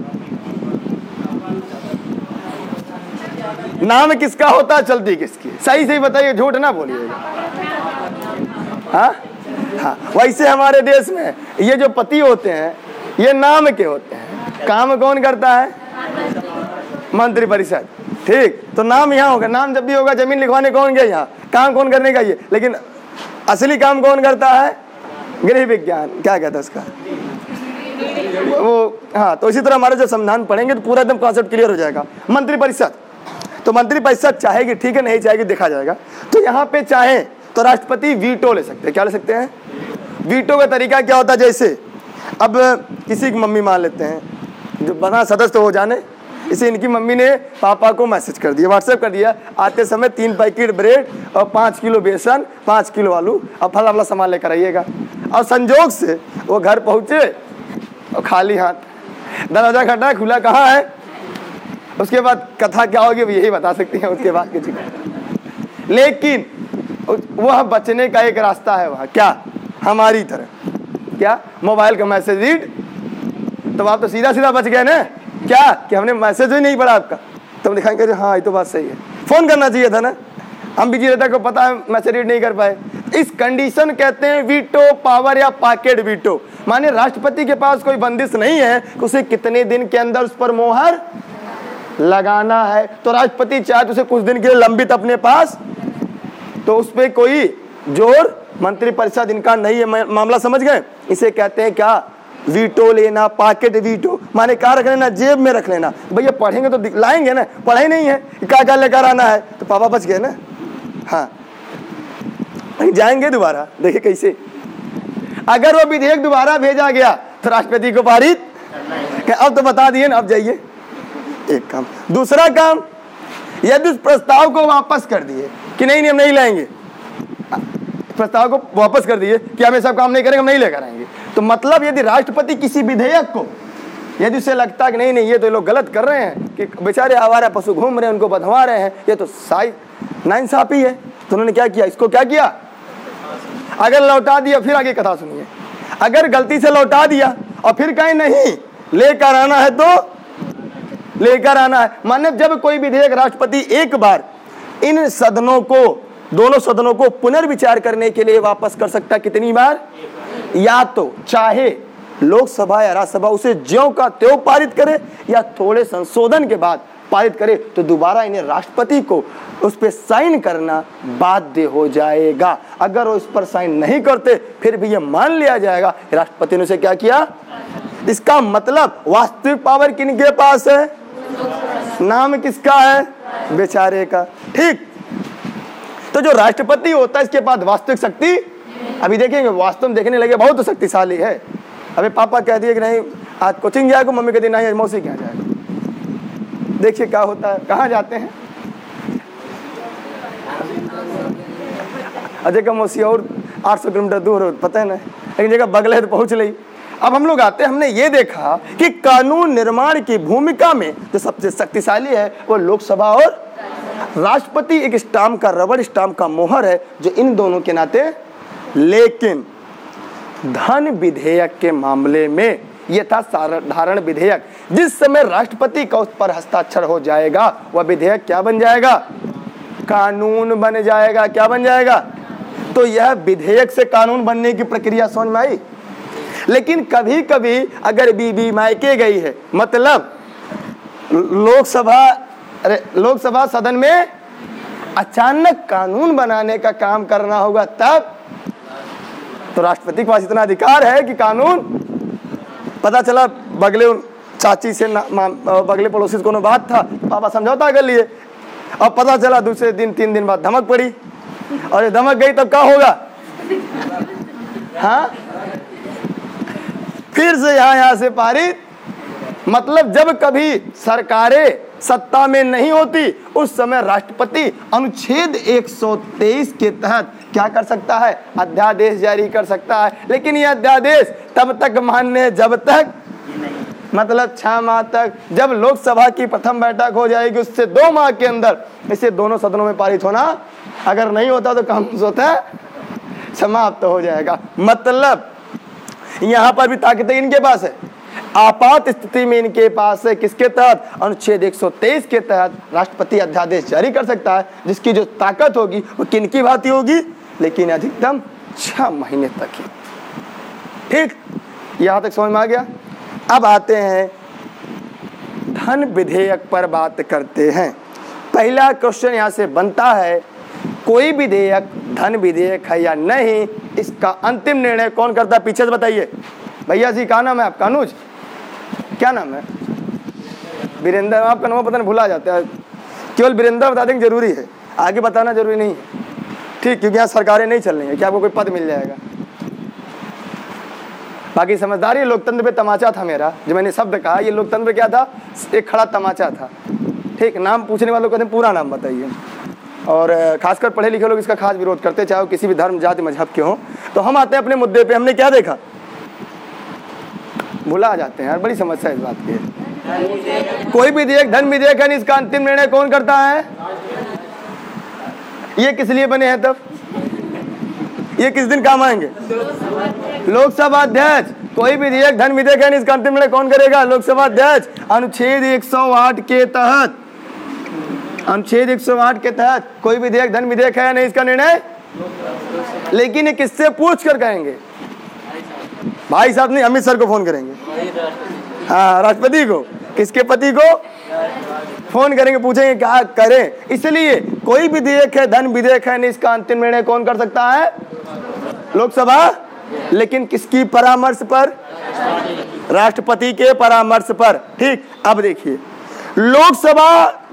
नाम किसका होता है, चलती किसकी? सही सही बताइए, झूठ ना बोलिएगा। हाँ हाँ, वैसे हमारे देश में ये जो पति होते हैं ये नाम के होते हैं, काम कौन करता है? मंत्री परिषद। ठीक, तो नाम यहाँ होगा, नाम जब भी होगा जमीन लिखवाने कौन गया यहाँ, काम कौन करने का ये, लेकिन असली काम कौन करता है? गृह विज्ञान, क्या कहता है उसका वो। हाँ, तो इसी तरह हमारे जब संविधान पढ़ेंगे तो पूरा एकदम कॉन्सेप्ट क्लियर हो जाएगा। मंत्री परिषद, तो मंत्री परिषद चाहेगी, ठीक है, नहीं चाहेगी देखा जाएगा। तो यहाँ पे चाहे तो राष्ट्रपति वीटो ले सकते हैं। क्या ले सकते हैं? वीटो का तरीका क्या होता है? जैसे अब किसी की मम्मी मान लेते हैं, जो बना सदस्य हो जाने, इसे इनकी मम्मी ने पापा को मैसेज कर दिया, व्हाट्सएप कर दिया, आते समय 3 पैकेट ब्रेड और 5 किलो बेसन, 5 किलो आलू और फला फला सामान लेकर आइएगा। और संजोग से वो घर पहुँचे और खाली हाथ, दरवाजा खटा खुला, कहाँ है? उसके बाद कथा क्या होगी यही बता सकती हैं, उसके बाद किसी को। लेकिन वह बचने का एक रास्ता है वहाँ, क्या? हमारी तरह, क्या? मोबाइल का मैसेज रीड, तो आप तो सीधा सीधा बच गए ना, क्या कि हमने मैसेज ही नहीं पढ़ा आपका, तो हम दिखाएंगे हाँ ये तो बात सही है, फोन करना चाहिए था ना, हम बिजी रहता को पता है मैसेज रीड नहीं कर पाए। इस कंडीशन कहते हैं वीटो पावर या पॉकेट वीटो। माने राष्ट्रपति के पास कोई बंदिश नहीं है कि उसे कितने दिन के अंदर उस पर मोहर लगाना है। तो राष्ट्रपति चाहे तो उसे कुछ दिन के लिए लंबित अपने पास, तो उस पर कोई जोर मंत्री परिषद इनका नहीं है। मामला समझ गए? इसे कहते हैं क्या? वीटो लेना, पॉकेट वीटो। माने क्या रख लेना? जेब में रख लेना। भैया पढ़ेंगे तो दिखलाएंगे ना, पढ़े नहीं है क्या क्या लेकर आना है, तो पापा बच गए ना। हाँ, जाएंगे दोबारा, देखिए कैसे। अगर वो विधेयक दोबारा भेजा गया तो राष्ट्रपति को पारित, अब तो बता दिए ना, अब जाइए। एक काम। दूसरा काम, यदि उस प्रस्ताव को वापस कर दिए कि नहीं हम नहीं लाएंगे, प्रस्ताव को वापस कर दिए कि हम ऐसा काम नहीं करेंगे, हम नहीं लेकर आएंगे, तो मतलब यदि राष्ट्रपति किसी विधेयक को, यदि उसे लगता है कि नहीं नहीं ये तो लोग गलत कर रहे हैं, कि बेचारे आवारा पशु घूम रहे हैं, उनको बंधवा रहे हैं, ये तो नाइंसाफी है, तो उन्होंने क्या किया? इसको क्या किया? अगर लौटा दिया, फिर आगे कथा सुनिए, अगर गलती से लौटा दिया और फिर कहीं नहीं लेकर आना है तो लेकर आना है। माने जब कोई विधेयक राष्ट्रपति एक बार इन सदनों को, दोनों सदनों को पुनर्विचार करने के लिए वापस कर सकता है, कितनी बार? या तो चाहे लोकसभा या राज्यसभा उसे ज्यों का त्यों पारित करे या थोड़े संशोधन के बाद पारित करे, तो दोबारा इन्हें राष्ट्रपति को उस पर साइन करना बाध्य हो जाएगा। अगर वो इस पर साइन नहीं करते फिर भी ये मान लिया जाएगा राष्ट्रपति ने उसे क्या किया। इसका मतलब वास्तविक पावर किनके पास है? नाम किसका है? बेचारे का। ठीक, तो जो राष्ट्रपति होता है इसके पास वास्तविक शक्ति, अभी देखेंगे वास्तव में देखने लगे बहुत शक्तिशाली है। अभी पापा कह दिए कि नहीं आज कोचिंग जाएगा, मम्मी कहती नहीं आज मौसी क्या जाएगा। देखिए क्या होता है, कहाँ जाते हैं? अजय का मौसी और 800 किलोमीटर दूर हो, पता है ना, लेकिन जगह बगल है तो पहुंच ली। अब हम लोग आते हैं, हमने ये देखा कि कानून निर्माण की भूमिका में जो सबसे शक्तिशाली है वो लोकसभा और राष्ट्रपति एक स्टाम्प का, रबड़ स्टाम्प का मोहर है जो इन दोनों के नाते। लेकिन धन विधेयक के मामले में यह था साधारण विधेयक, जिस समय राष्ट्रपति का उस पर हस्ताक्षर हो जाएगा वह विधेयक क्या बन जाएगा? कानून बन जाएगा। क्या बन जाएगा? तो यह विधेयक से कानून बनने की प्रक्रिया समझ में आई। लेकिन कभी कभी अगर बीबी मायके गई है, मतलब लोकसभा सदन में अचानक कानून बनाने का काम करना होगा, तब तो राष्ट्रपति के पास इतना अधिकार है कि कानून, पता चला बगले चाची से बगले पड़ोसी से कोनो बात था, पापा समझौता कर लिए, और पता चला दूसरे दिन 3 दिन बाद धमक पड़ी, और ये धमक गई तब क्या होगा? हाँ, फिर से यहाँ से पारित। मतलब जब कभी सरकारें सत्ता में नहीं होती उस समय राष्ट्रपति अनुच्छेद 123 के तहत क्या कर सकता है? अध्यादेश जारी कर सकता है। लेकिन यह अध्यादेश तब तक मान्य है जब तक, मतलब 6 माह तक, जब लोकसभा की प्रथम बैठक हो जाएगी उससे 2 माह के अंदर इसे दोनों सदनों में पारित होना, अगर नहीं होता तो काम होता है समाप्त हो जाएगा। मतलब यहाँ पर भी ताकतें इनके पास है। आपात स्थिति में इनके पास है किसके तहत? अनुच्छेद 123 के तहत राष्ट्रपति अध्यादेश जारी कर सकता है, जिसकी जो ताकत होगी वो किनकी भांति होगी, लेकिन अधिकतम 6 महीने तक ही। ठीक, यहाँ तक समझ में आ गया। अब आते हैं धन विधेयक पर बात करते हैं। पहला क्वेश्चन यहाँ से बनता है, कोई विधेयक धन विधेयक है या नहीं, इसका अंतिम निर्णय कौन करता है? पीछे से बताइए भैया जी, क्या नाम है आपका? अनुज, क्या नाम है? वीरेंद्र। आपका नाम पता नहीं, भुला जाता है, केवल वीरेंद्र बता देंगे जरूरी है, आगे बताना जरूरी नहीं है। ठीक, क्योंकि यहाँ सरकारें नहीं चल रही है कि आपको कोई पद मिल जाएगा। बाकी समझदारी, लोकतंत्र पे तमाचा था मेरा, जो मैंने शब्द कहा, ये लोकतंत्र क्या था? एक खड़ा तमाचा था। ठीक, नाम पूछने वालों को कहते हैं पूरा नाम बताइए, और खासकर पढ़े लिखे लोग इसका खास विरोध करते, चाहे वो किसी भी धर्म जाति मजहब के हों। तो हम आते हैं अपने मुद्दे पे, हमने क्या देखा? भुला जाते हैं यार, बड़ी समस्या इस बात की। कोई विधेयक धन विधेयक है, इसका अंतिम निर्णय कौन करता है? ये किस लिए बने हैं तब? ये किस दिन काम आएंगे? लोकसभा अध्यक्ष। कोई विधेयक धन विधेयक है, इसका अंतिम निर्णय कौन करेगा? लोकसभा अध्यक्ष। अनुच्छेद 108 के तहत, अनुच्छेद 108 के तहत कोई विधेयक धन विधेयक है या नहीं, इसका निर्णय लेकिन ये किससे पूछ कर कहेंगे? भाई साहब नहीं, अमित सर को फोन करेंगे, हाँ राष्ट्रपति को, किसके पति को फोन करेंगे, पूछेंगे क्या करें। इसलिए कोई विधेयक है धन विधेयक है नहीं, इसका अंतिम निर्णय कौन कर सकता है? लोकसभा। लेकिन किसकी परामर्श पर? राष्ट्रपति के परामर्श पर। ठीक, अब देखिए, लोकसभा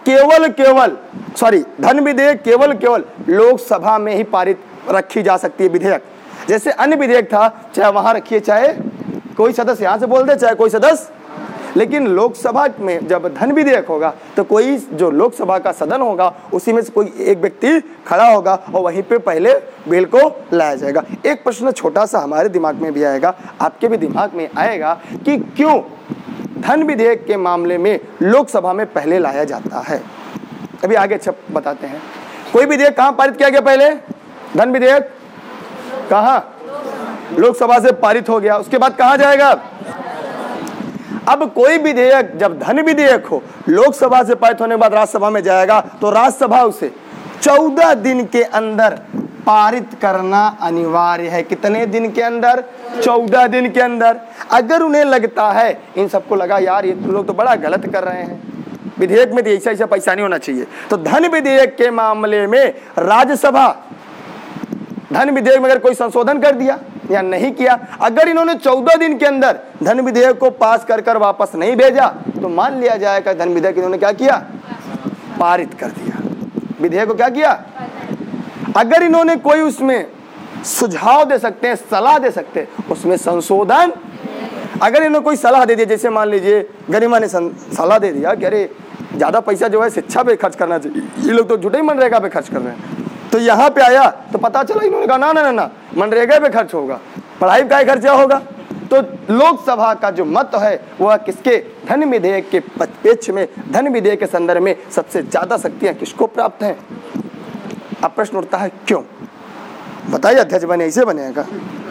धन विधेयक केवल लोकसभा में ही पारित रखी जा सकती है विधेयक। जैसे अन्य विधेयक था, चाहे वहां रखिए, चाहे कोई सदस्य यहां से बोल दे, चाहे कोई सदस्य, लेकिन लोकसभा में जब धन विधेयक होगा तो कोई जो लोकसभा का सदन होगा उसी में से कोई एक व्यक्ति खड़ा होगा और वहीं पे पहले बिल को लाया जाएगा। एक प्रश्न छोटा सा हमारे दिमाग में भी आएगा, आपके भी दिमाग में आएगा कि क्यों धन विधेयक के मामले में लोकसभा में पहले लाया जाता है। अभी आगे अच्छा बताते हैं। कोई विधेयक कहाँ पारित किया गया पहले? धन विधेयक कहाँ? लोकसभा से पारित हो गया, उसके बाद कहाँ जाएगा? अब कोई विधेयक जब धन विधेयक हो, लोकसभा से पारित होने के बाद राज्यसभा में जाएगा, तो राज्यसभा उसे 14 दिन के अंदर पारित करना अनिवार्य है। कितने दिन के अंदर? 14 दिन के अंदर। अगर उन्हें लगता है, इन सबको लगा यार ये लोग तो बड़ा गलत कर रहे हैं, विधेयक में ऐसा पैसा नहीं होना चाहिए, तो धन विधेयक के मामले में राज्यसभा धन विधेयक में अगर कोई संशोधन कर दिया या नहीं किया, अगर इन्होंने 14 दिन के अंदर धन विधेयक को पास कर वापस नहीं भेजा, तो मान लिया जाएगा धन विधेयक इन्होंने क्या किया? पारित कर दिया। विधेयक को क्या किया? अगर इन्होंने कोई उसमें सुझाव दे सकते हैं, सलाह दे सकते हैं, उसमें संशोधन, अगर इन्होंने कोई सलाह दे दी, जैसे मान लीजिए गरिमा ने सलाह दे दिया कि अरे ज्यादा पैसा जो है शिक्षा पे खर्च करना चाहिए, ये लोग तो झूठे ही मनरेगा पे खर्च कर रहे हैं, तो यहाँ पे आया तो पता चला इन्होंने कहा ना मनरेगा पे खर्च होगा, पढ़ाई का खर्चा होगा। तो लोकसभा का जो मत है वह किसके? धन विधेयक के पक्ष में, धन विधेयक के संदर्भ में सबसे ज्यादा शक्तियां किसको प्राप्त हैं? अब प्रश्न उठता है क्यों? बताइए, अध्यक्ष बने ऐसे बनेगा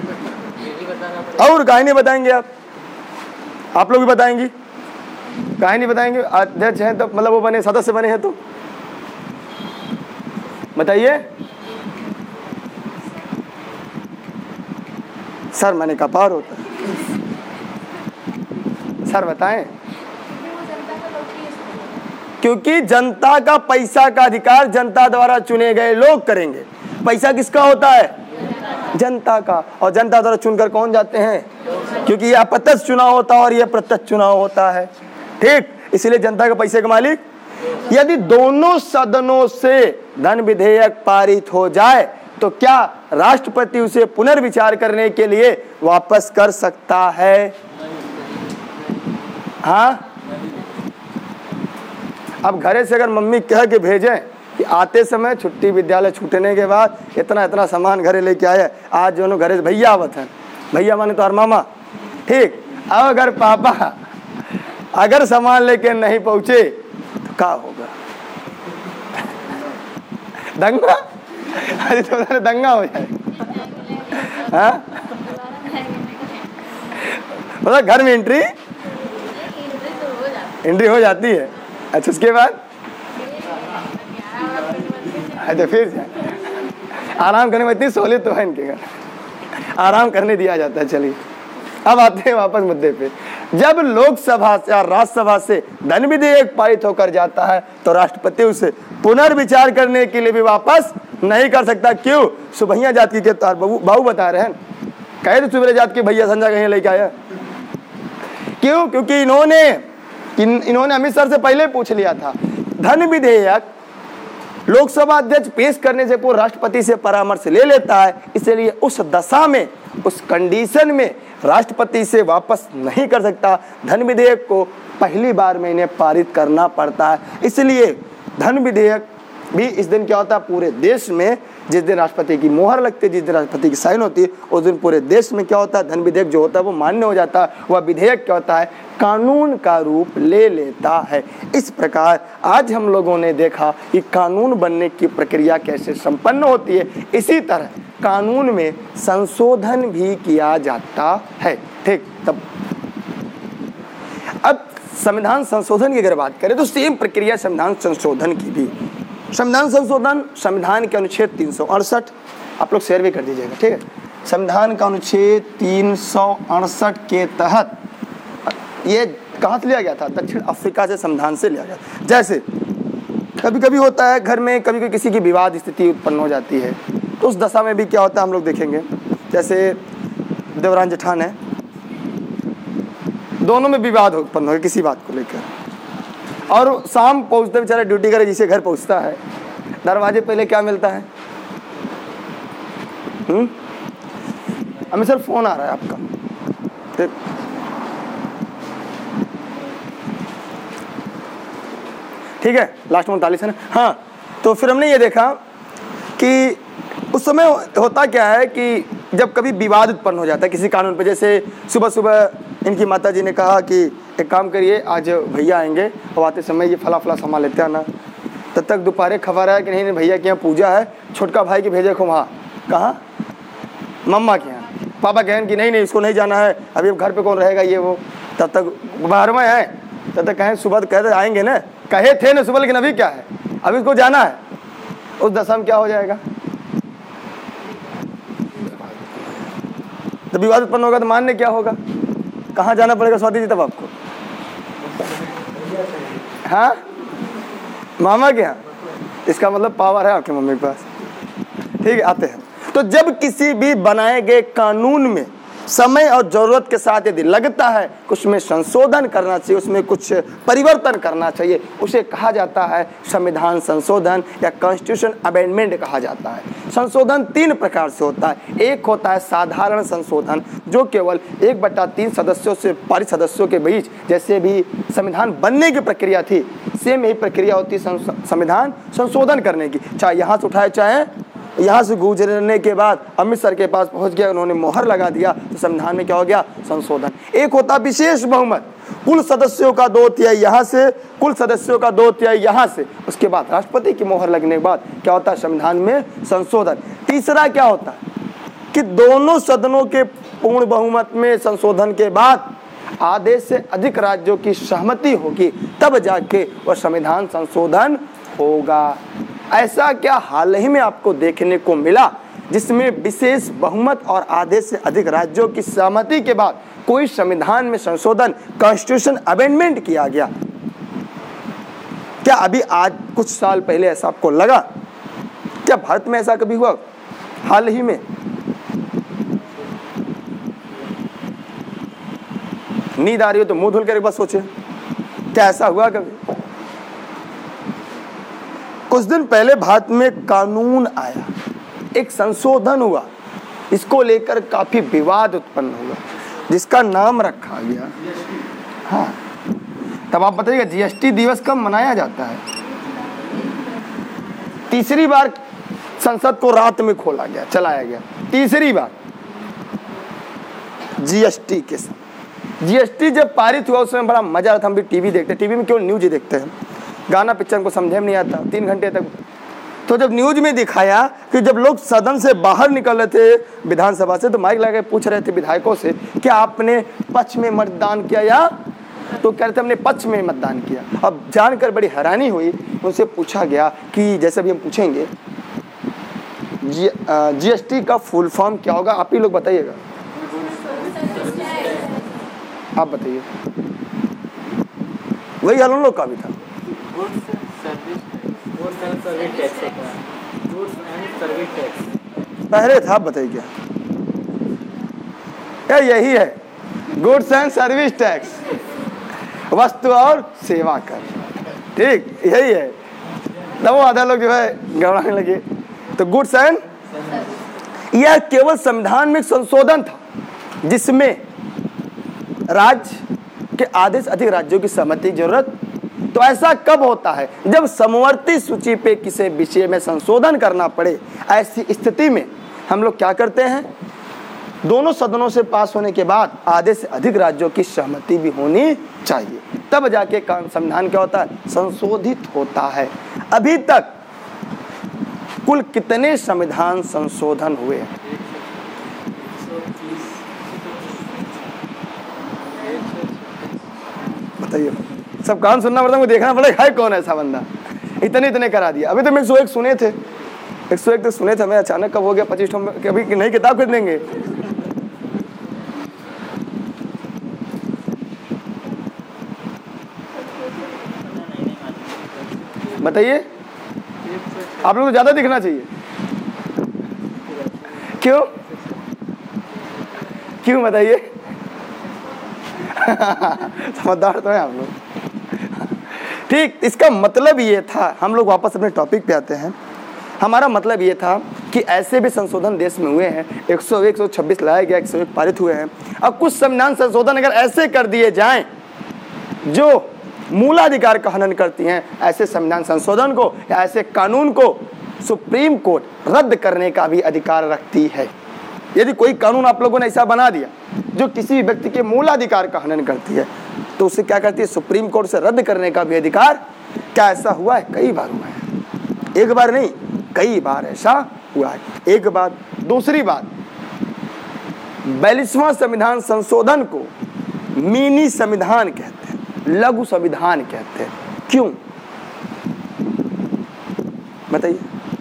और कहानी बताएंगे आप लोग भी बताएंगी, कहानी बताएंगे। अध्यक्ष हैं तो मतलब वो बने, सदस्य बने हैं तो बताइए। सर मैंने कहा पार होता है, सर बताएं। क्योंकि जनता का पैसा का अधिकार जनता द्वारा चुने गए लोग करेंगे। पैसा किसका होता है? जनता का, और जनता द्वारा चुनकर कौन जाते हैं? क्योंकि यह अप्रत्यक्ष चुनाव होता है और यह प्रत्यक्ष चुनाव होता है। ठीक, इसलिए जनता के पैसे का मालिक। यदि दोनों सदनों से धन विधेयक पारित हो जाए तो क्या राष्ट्रपति उसे पुनर्विचार करने के लिए वापस कर सकता है? हाँ, अब घरे से अगर मम्मी कह के भेजें कि आते समय छुट्टी विद्यालय छूटने के बाद इतना सामान घरे लेके आए, आज जो घरे से भैया आवत है, भैया माने तो हर मामा, ठीक। अब अगर पापा अगर सामान लेके नहीं पहुंचे तो क्या होगा? दंगा, अरे तो दंगा हो जाए। हाँ, मतलब घर में एंट्री हो जाती है। अच्छा उसके बाद अच्छा फिर आराम करने में इतनी सहूलियत तो है इनके घर, आराम करने दिया जाता है। चलिए अब आते हैं वापस मुद्दे पे। जब लोकसभा से और राज्यसभा से धन विधेयक पारित होकर जाता है तो राष्ट्रपति उसे पुनर्विचार करने के लिए भी वापस नहीं कर सकता। क्यों? सुबहिया जाति के तार बाबू बता रहे हैं, कहे तो सुबह जात के भैया संजय कहीं लेके आया। क्यों? क्योंकि इन्होंने अमित सर से पहले पूछ लिया था। धन विधेयक लोकसभा अध्यक्ष पेश करने से पूर्व राष्ट्रपति से परामर्श ले लेता है, इसलिए उस दशा में, उस कंडीशन में राष्ट्रपति से वापस नहीं कर सकता। धन विधेयक को पहली बार में इन्हें पारित करना पड़ता है। इसलिए धन विधेयक भी इस दिन क्या होता है, पूरे देश में जिस दिन राष्ट्रपति की मोहर लगती है, जिस दिन राष्ट्रपति की साइन होती है, उस दिन पूरे देश में क्या होता है, धन विधेयक जो होता है वो मान्य हो जाता है। वह विधेयक क्या होता है, कानून का रूप ले लेता है। इस प्रकार आज हम लोगों ने देखा कि कानून बनने की प्रक्रिया कैसे संपन्न होती है। इसी तरह कानून में संशोधन भी किया जाता है। ठीक, तब अब संविधान संशोधन की अगर बात करें तो सेम प्रक्रिया संविधान संशोधन की भी। संविधान संशोधन संविधान के अनुच्छेद 368 आप लोग शेयर भी कर दीजिएगा, ठीक है। संविधान का अनुच्छेद 368 के तहत ये कहाँ से लिया गया था? दक्षिण अफ्रीका से संविधान से लिया गया। जैसे कभी कभी होता है घर में, कभी कभी किसी की विवाद स्थिति उत्पन्न हो जाती है, तो उस दशा में भी क्या होता है हम लोग देखेंगे। जैसे देवरान जेठान है, दोनों में विवाद उत्पन्न हो किसी बात को लेकर, और शाम पहुंचते बेचारा ड्यूटी करे जिसे घर पहुंचता है, दरवाजे पहले क्या मिलता है? हमें सर फोन आ रहा है आपका, ठीक है, लास्ट में 39 है ना। हाँ, तो फिर हमने ये देखा कि उस समय होता क्या है कि जब कभी विवाद उत्पन्न हो जाता है किसी कानून पे, जैसे सुबह सुबह इनकी माता जी ने कहा कि एक काम करिए, आज भैया आएंगे और आते समय ये फला फला सामान लेते आना। तब तक दोपहर खबर आया कि नहीं भैया के यहाँ पूजा है, छोटका भाई के भेजे को वहाँ, कहाँ? मम्मा के यहाँ। पापा कहें कि नहीं इसको नहीं जाना है, अभी घर पे कौन रहेगा ये वो। तब तक बाहर में है, तब तक कहें सुबह कह रहे आएंगे ना, कहे थे ना सुबह, लेकिन अभी क्या है, अभी इसको जाना है। उस दशा में क्या हो जाएगा? तो विवाद उत्पन्न होगा तो मान्य क्या होगा? कहाँ जाना पड़ेगा स्वाति जी तब आपको? हाँ, मामा के यहाँ। इसका मतलब पावर है आपके मम्मी के पास। ठीक है, आते हैं। तो जब किसी भी बनाए गए कानून में समय और जरूरत के साथ यदि लगता है कुछ में संशोधन करना चाहिए, उसमें कुछ परिवर्तन करना चाहिए, उसे कहा जाता है संविधान संशोधन या कॉन्स्टिट्यूशन अमेंडमेंट कहा जाता है। संशोधन 3 प्रकार से होता है। एक होता है साधारण संशोधन, जो केवल 1/3 सदस्यों से पारित सदस्यों के बीच, जैसे भी संविधान बनने की प्रक्रिया थी, सेम यही प्रक्रिया होती है संविधान संशोधन करने की। चाहे यहाँ से उठाए, चाहे यहाँ से गुजरने के बाद अमित सर के पास पहुँच गया, उन्होंने मोहर लगा दिया, तो संविधान में क्या हो गया? संशोधन। एक होता विशेष बहुमत, कुल सदस्यों का 2/3 यहाँ से, कुल सदस्यों का 2/3 यहाँ से, उसके बाद राष्ट्रपति की मोहर लगने के बाद क्या होता है? संविधान में संशोधन। तीसरा क्या होता है कि दोनों सदनों के पूर्ण बहुमत में संशोधन के बाद आधे से अधिक राज्यों की सहमति होगी, तब जाके वह संविधान संशोधन होगा। ऐसा क्या हाल ही में आपको देखने को मिला जिसमें विशेष बहुमत और आधे से अधिक राज्यों की सहमति के बाद कोई संविधान में संशोधन, कॉन्स्टिट्यूशन अमेंडमेंट किया गया? क्या अभी आज कुछ साल पहले ऐसा आपको लगा? क्या भारत में ऐसा कभी हुआ हाल ही में? नींद आ रही हो तो मुंह धुल कर एक बार सोचे, क्या ऐसा हुआ कभी? कुछ दिन पहले भारत में कानून आया, एक संशोधन हुआ, इसको लेकर काफी विवाद उत्पन्न हुआ, जिसका नाम रखा गया, हाँ, तब आप बताइएगा जीएसटी दिवस कब मनाया जाता है? तीसरी बार संसद को रात में खोला गया, चलाया गया, तीसरी बार जीएसटी के समय। जीएसटी जब पारित हुआ उस समय बड़ा मजा आता था। हम भी टीवी देखते, टीवी में केवल न्यूज ही देखते हैं, गाना पिक्चर को समझे में नहीं आता 3 घंटे तक। तो जब न्यूज में दिखाया कि जब लोग सदन से बाहर निकल रहे थे विधानसभा से, तो माइक लगा के पूछ रहे थे विधायकों से कि आपने पक्ष में मतदान किया या, तो कह रहे थे हमने पक्ष में मतदान किया। अब जानकर बड़ी हैरानी हुई, उनसे पूछा गया कि जैसे भी हम पूछेंगे जीएसटी का फुल फॉर्म क्या होगा, आप ही लोग बताइएगा, आप बताइए। वही हम लोग का भी था। पहले था, बताइए क्या, यही है गुड्स एंड सर्विस टैक्स, वस्तु और सेवा कर, ठीक यही है। तब वो आधा लोग जो है घबराने लगे। तो गुड्स एंड, यह केवल संविधान में संशोधन था जिसमें राज्य के आधे से अधिक राज्यों की सहमति की जरूरत। तो ऐसा कब होता है, जब समवर्ती सूची पे किसी विषय में संशोधन करना पड़े। ऐसी स्थिति में हम लोग क्या करते हैं, दोनों सदनों से पास होने के बाद आधे से अधिक राज्यों की सहमति भी होनी चाहिए, तब जाके संविधान क्या होता है, संशोधित होता है। अभी तक कुल कितने संविधान संशोधन हुए हैं? बताइए, सब कान सुनना पड़ता है, देखना पड़ेगा है कौन ऐसा बंदा, इतने करा दिया। अभी तो मैं 101 सुने थे, 101 तक सुने थे, मैं अचानक कब हो गया 25 अभी नई किताब खरीद लेंगे। बताइए, आप लोग को ज्यादा दिखना चाहिए, क्यों क्यों बताइए। समझदार तो है आप लोग, ठीक। इसका मतलब ये था, हम लोग वापस अपने टॉपिक पे आते हैं। हमारा मतलब ये था कि ऐसे भी संशोधन देश में हुए हैं, 101 126 लाया गया, 101 पारित हुए हैं। अब कुछ संविधान संशोधन अगर ऐसे कर दिए जाएं जो मूलाधिकार का हनन करती हैं, ऐसे संविधान संशोधन को या ऐसे कानून को सुप्रीम कोर्ट रद्द करने का भी अधिकार रखती है। यदि कोई कानून आप लोगों ने ऐसा बना दिया जो किसी व्यक्ति के मूलाधिकार का हनन करती है, तो उसे क्या करती है, सुप्रीम कोर्ट से रद्द करने का भी अधिकार। क्या ऐसा हुआ है? कई बार हुआ है, एक बार नहीं कई बार ऐसा हुआ है। एक बात। दूसरी बात, 42वां संविधान संशोधन को मिनी संविधान कहते हैं, लघु संविधान कहते हैं। क्यों बताइए?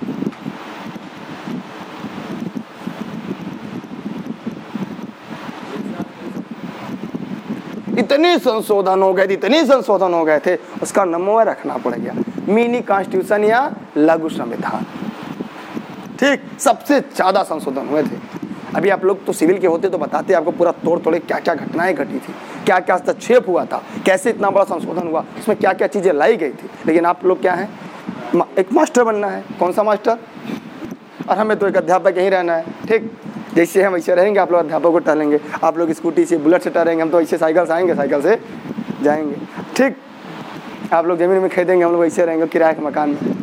इतने संशोधन हो गए थे, उसका नंबर रखना पड़ गया मिनी कॉन्स्टिट्यूशन या लघु संविधान। ठीक, सबसे ज्यादा संशोधन हुए थे। अभी आप लोग तो सिविल के होते तो बताते आपको पूरा तोड़ तोड़े क्या क्या घटनाएं घटी थी, क्या क्या हस्तक्षेप हुआ था, कैसे इतना बड़ा संशोधन हुआ, उसमें क्या क्या चीजें लाई गई थी। लेकिन आप लोग क्या हैं, एक मास्टर बनना है। कौन सा मास्टर? और हमें तो एक अध्यापक यहीं रहना है। ठीक, जैसे हम वैसे रहेंगे, आप लोग अध्यापक को टहलेंगे, आप लोग स्कूटी से बुलेट से टहलेंगे, हम तो ऐसे साइकिल से आएंगे, साइकिल से जाएंगे। ठीक, आप लोग जमीन में खरीदेंगे, हम लोग वैसे रहेंगे किराए के मकान में।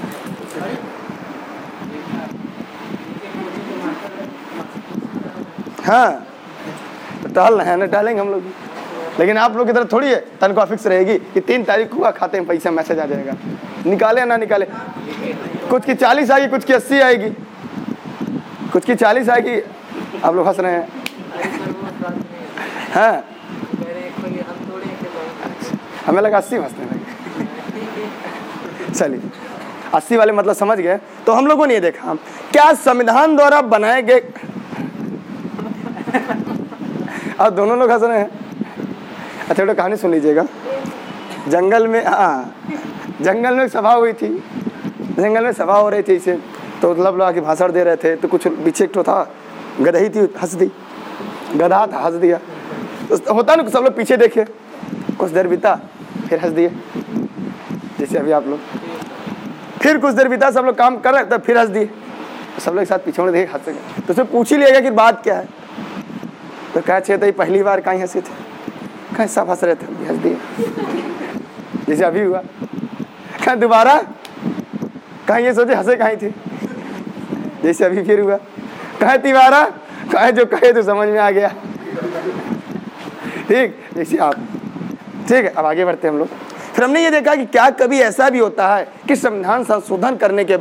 हाँ, तो टहल रहे हैं ना, टहलेंगे हम लोग भी। लेकिन आप लोग की तरह थोड़ी है तनख्वाह फिक्स रहेगी कि 3 तारीख हुआ खाते में पैसा मैसेज आ जाएगा, निकाले ना निकाले। कुछ की 40 आएगी, कुछ की 80 आएगी, कुछ की 40 आएगी। आप लोग हंस रहे हैं। हाँ, हमें लगा 80 हंसने लगे। चलिए, 80 वाले मतलब समझ गए। तो हम लोगों ने ये देखा, क्या संविधान द्वारा बनाए गए और दोनों लोग हंस रहे हैं। अच्छा, तो कहानी सुन लीजिएगा। जंगल में, हाँ, जंगल में सभा हुई थी, जंगल में सभा हो रही थी इसे, तो मतलब लोग आके भाषण दे रहे थे, तो कुछ पीछे एक था, गदही थी, हंस दी, गधा था, हंस दिया। तो होता ना, सब लोग पीछे देखे, कुछ देर बीता, फिर हंस दिए, जैसे अभी आप लोग। फिर कुछ देर बीता, सब लोग काम कर रहे थे, फिर हंस दिए, सब लोग साथ पीछे देखे, हंस गए। तो उसमें पूछ ही लिया कि बात क्या है। तो कहा चाहिए था, पहली बार कहीं हंसे थे, कहीं सब हंस रहे थे, हंस दिए, जैसे अभी हुआ। कहीं दोबारा, कहीं ये सोचे हंसे कहीं थे, जैसे अभी फिर हुआ। कहे तिवारा, कहे जो कहे तो समझ में आ गया। ठीक, जैसे आप। ठीक है, अब आगे बढ़ते हैं हम लोग। फिर हमने ये देखा कि क्या कभी ऐसा भी होता है कि संविधान संशोधन करने के बाद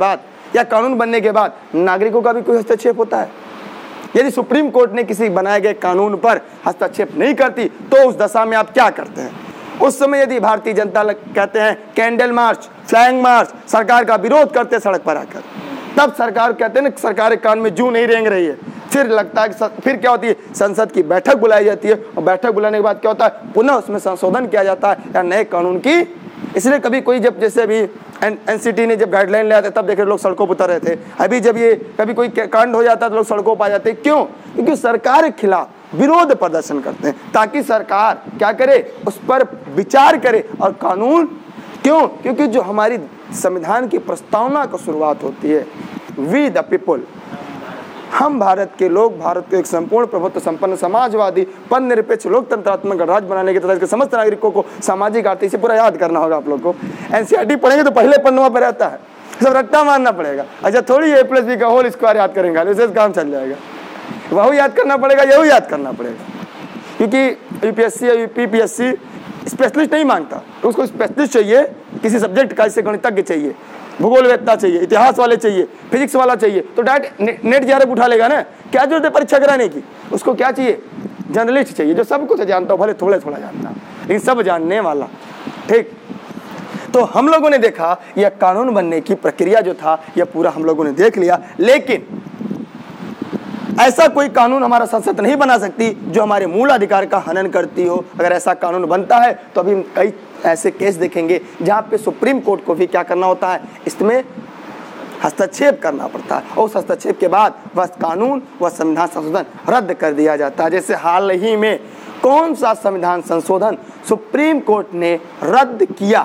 या कानून बनने के बाद नागरिकों का भी कोई हस्तक्षेप होता है? यदि सुप्रीम कोर्ट ने किसी बनाए गए कानून पर हस्तक्षेप नहीं करती तो उस दशा में आप क्या करते हैं? उस समय यदि भारतीय जनता कहते हैं कैंडल मार्च, फ्लैग मार्च, सरकार का विरोध करते सड़क पर आकर, तब सरकार कहते हैं ना सरकार के कान में जूं नहीं रेंग रही है, फिर लगता है कि फिर क्या होती है, संसद की बैठक बुलाई जाती है और बैठक बुलाने के बाद क्या होता है, पुनः उसमें संशोधन किया जाता है या नए कानून की। इसलिए कभी कोई जब जैसे अभी एनसीटी ने जब गाइडलाइन ले आते तब देखे लोग सड़कों पर उतर रहे थे। अभी जब ये कभी कोई कांड हो जाता है तो लोग सड़कों पर आ जाते हैं। क्यों? क्योंकि सरकार के खिलाफ विरोध प्रदर्शन करते हैं ताकि सरकार क्या करे, उस पर विचार करे और कानून। क्यों? क्योंकि जो हमारी संविधान की प्रस्तावना की शुरुआत होती है, वी द पीपल, हम भारत के लोग, भारत को एक संपूर्ण प्रभुत्व संपन्न समाजवादी पद निरपेक्ष लोकतंत्रात्मक गणराज्य बनाने के तहत के समस्त नागरिकों को सामाजिक आर्थिक से पूरा याद करना होगा। आप लोग को एनसीईआरटी पढ़ेंगे तो पहले पन्नों पर रहता है, सब रट्टा मारना पड़ेगा। अच्छा थोड़ी a+b का होल स्क्वायर याद करेंगे, विशेष काम चल जाएगा, वही याद करना पड़ेगा, यही याद करना पड़ेगा। क्योंकि यूपीएससी या यूपीपीएससी स्पेशलिस्ट नहीं मांगता, उसको स्पेशलिस्ट चाहिए किसी सब्जेक्ट का, जैसे गणितज्ञ चाहिए, भूगोल वेत्ता चाहिए, इतिहास वाले चाहिए, फिजिक्स वाला चाहिए, तो डायरेक्ट नेट JRF उठा लेगा ना। क्या जरूरत है परीक्षा कराने की? उसको क्या चाहिए? जर्नलिस्ट चाहिए जो सब कुछ जानता हो, भले थोड़ा थोड़ा जानता, लेकिन सब जानने वाला। ठीक, तो हम लोगों ने देखा यह कानून बनने की प्रक्रिया जो था यह पूरा हम लोगों ने देख लिया। लेकिन ऐसा कोई कानून हमारा संसद नहीं बना सकती जो हमारे मूल अधिकार का हनन करती हो। अगर ऐसा कानून बनता है तो अभी हम कई ऐसे केस देखेंगे जहां पे सुप्रीम कोर्ट को भी क्या करना होता है, इसमें हस्तक्षेप करना पड़ता है और उस हस्तक्षेप के बाद वह कानून व संविधान संशोधन रद्द कर दिया जाता है। जैसे हाल ही में कौन सा संविधान संशोधन सुप्रीम कोर्ट ने रद्द किया,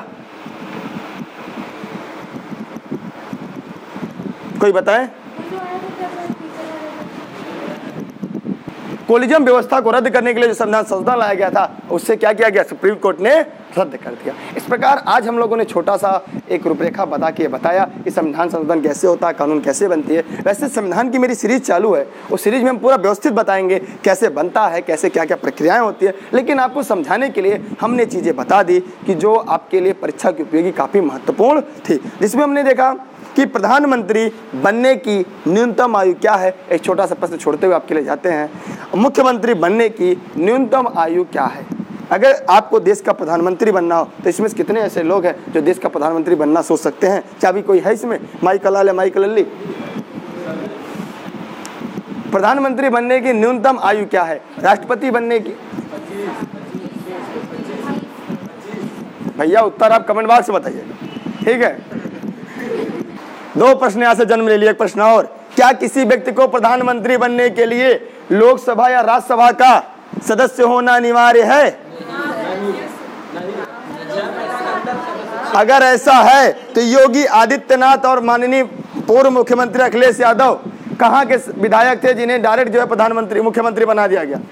कोई बताए? कोलिजम व्यवस्था को रद्द करने के लिए जो संविधान संशोधन लाया गया था उससे क्या किया गया, सुप्रीम कोर्ट ने रद्द कर दिया। इस प्रकार आज हम लोगों ने छोटा सा एक रूपरेखा बता के बताया कि संविधान संशोधन कैसे होता है, कानून कैसे बनती है। वैसे संविधान की मेरी सीरीज चालू है, उस सीरीज में हम पूरा व्यवस्थित बताएंगे कैसे बनता है, कैसे क्या क्या प्रक्रियाएं होती है। लेकिन आपको समझाने के लिए हमने चीज़ें बता दी कि जो आपके लिए परीक्षा की उपयोगी काफ़ी महत्वपूर्ण थी, जिसमें हमने देखा कि प्रधानमंत्री बनने की न्यूनतम आयु क्या है। एक छोटा सा प्रश्न छोड़ते हुए आपके लिए जाते हैं, मुख्यमंत्री बनने की न्यूनतम आयु क्या है? अगर आपको देश का प्रधानमंत्री बनना हो तो इसमें कितने ऐसे लोग हैं जो देश का प्रधानमंत्री बनना सोच सकते हैं? क्या अभी कोई है इसमें? माई कलाल या माई कलल्ली? प्रधानमंत्री बनने की न्यूनतम आयु क्या है? राष्ट्रपति बनने की? भैया उत्तर आप कमेंट बॉक्स में बताइए, ठीक है। दो प्रश्न यहाँ से जन्म ले लिया। एक प्रश्न और, क्या किसी व्यक्ति को प्रधानमंत्री बनने के लिए लोकसभा या राज्यसभा का सदस्य होना अनिवार्य है? अगर ऐसा है तो योगी आदित्यनाथ और माननीय पूर्व मुख्यमंत्री अखिलेश यादव कहाँ के विधायक थे जिन्हें डायरेक्ट जो है प्रधानमंत्री मुख्यमंत्री बना दिया गया?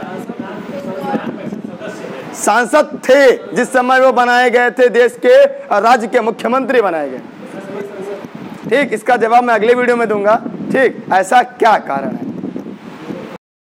सांसद थे जिस समय वो बनाए गए थे, देश के राज्य के मुख्यमंत्री बनाए गए। ठीक, इसका जवाब मैं अगले वीडियो में दूंगा। ठीक, ऐसा क्या कारण है?